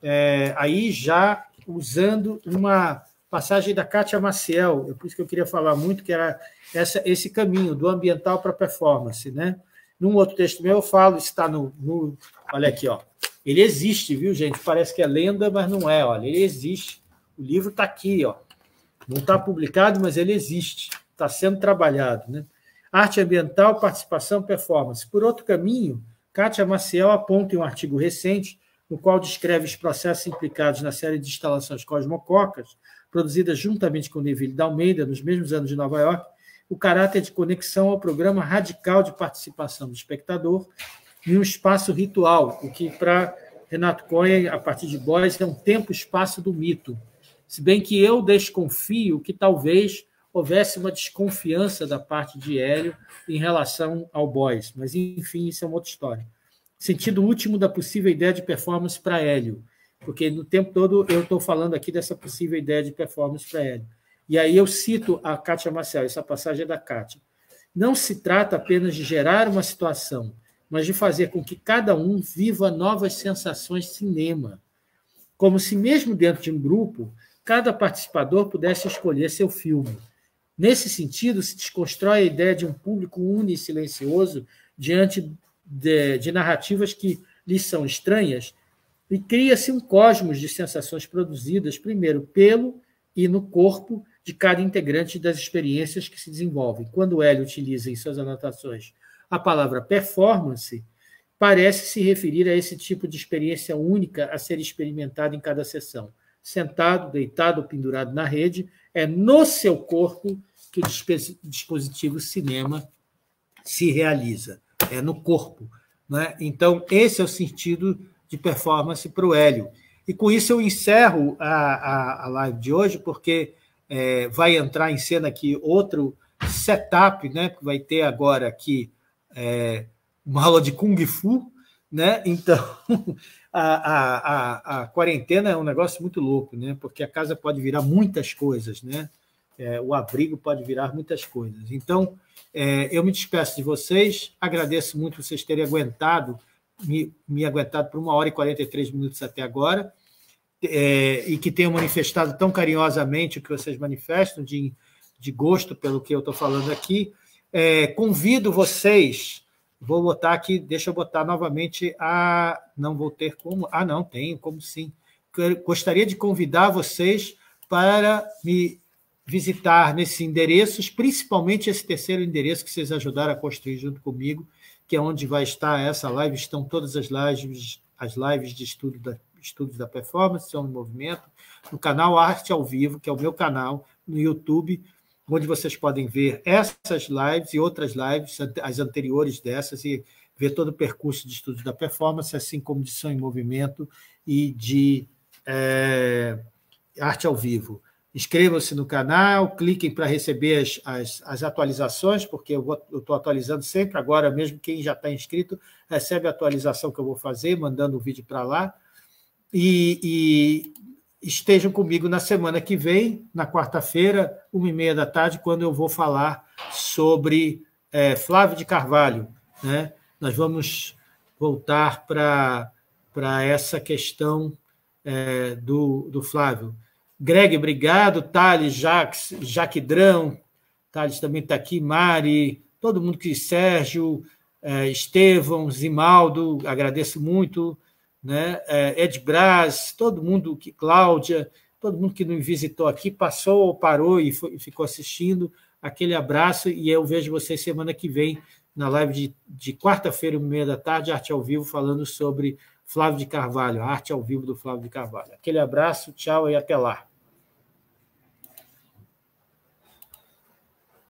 aí já usando uma passagem da Kátia Maciel, é por isso que eu queria falar muito, que era esse caminho do ambiental para a performance. Né? Num outro texto meu eu falo, está no... Olha aqui, ó. Ele existe, viu, gente? Parece que é lenda, mas não é. Olha, ele existe. O livro está aqui, ó. Não está publicado, mas ele existe. Está sendo trabalhado. Né? Arte ambiental, participação, performance. Por outro caminho, Kátia Maciel aponta em um artigo recente, no qual descreve os processos implicados na série de instalações Cosmococas, produzidas juntamente com Neville da Almeida, nos mesmos anos de Nova York, o caráter de conexão ao programa radical de participação do espectador em um espaço ritual, o que, para Renato Cohen, a partir de Boyce, é um tempo-espaço do mito. Se bem que eu desconfio que talvez houvesse uma desconfiança da parte de Hélio em relação ao Boyce, mas, enfim, isso é uma outra história. Sentido último da possível ideia de performance para Hélio, porque no tempo todo eu estou falando aqui dessa possível ideia de performance para Hélio. E aí eu cito a Kátia Maciel, essa passagem é da Kátia. Não se trata apenas de gerar uma situação, mas de fazer com que cada um viva novas sensações de cinema, como se mesmo dentro de um grupo, cada participador pudesse escolher seu filme. Nesse sentido, se desconstrói a ideia de um público único e silencioso diante de narrativas que lhes são estranhas, e cria-se um cosmos de sensações produzidas, primeiro pelo e no corpo de cada integrante das experiências que se desenvolvem. Quando Hélio utiliza em suas anotações a palavra performance, parece se referir a esse tipo de experiência única a ser experimentada em cada sessão. Sentado, deitado ou pendurado na rede, é no seu corpo que o dispositivo cinema se realiza. É no corpo. Né? Então, esse é o sentido de performance para o Hélio. E com isso eu encerro a live de hoje, porque vai entrar em cena aqui outro setup, né? Que vai ter agora aqui uma aula de Kung Fu, né? Então, a quarentena é um negócio muito louco, né? Porque a casa pode virar muitas coisas, né? O abrigo pode virar muitas coisas. Então, eu me despeço de vocês, agradeço muito vocês terem aguentado, me aguentado por 1h43 até agora, e que tenham manifestado tão carinhosamente o que vocês manifestam, de gosto pelo que eu estou falando aqui. Convido vocês, vou botar aqui, deixa eu botar novamente não vou ter como, não, tenho como sim. Gostaria de convidar vocês para me visitar nesses endereços, principalmente esse terceiro endereço que vocês ajudaram a construir junto comigo, que é onde vai estar essa live, estão todas as lives de estudos da performance, são em movimento, no canal Arte ao Vivo, que é o meu canal, no YouTube, onde vocês podem ver essas lives e outras lives, as anteriores dessas, e ver todo o percurso de estudos da performance, assim como de som em movimento e de arte ao vivo. Inscrevam-se no canal, cliquem para receber as atualizações, porque eu estou atualizando sempre. Agora, mesmo quem já está inscrito, recebe a atualização que eu vou fazer, mandando o vídeo para lá. E estejam comigo na semana que vem, na quarta-feira, 13h30, quando eu vou falar sobre Flávio de Carvalho. Né? Nós vamos voltar para essa questão do Flávio. Greg, obrigado. Thales, Jaquidrão, Thales também está aqui, Mari, todo mundo que... Sérgio, Estevão, Zimaldo, agradeço muito, né? Ed Braz, todo mundo, Cláudia, todo mundo que nos visitou aqui, passou, parou e ficou assistindo. Aquele abraço, e eu vejo vocês semana que vem, na live de quarta-feira, 13h30, Arte ao Vivo, falando sobre Flávio de Carvalho, a arte ao vivo do Flávio de Carvalho. Aquele abraço, tchau e até lá.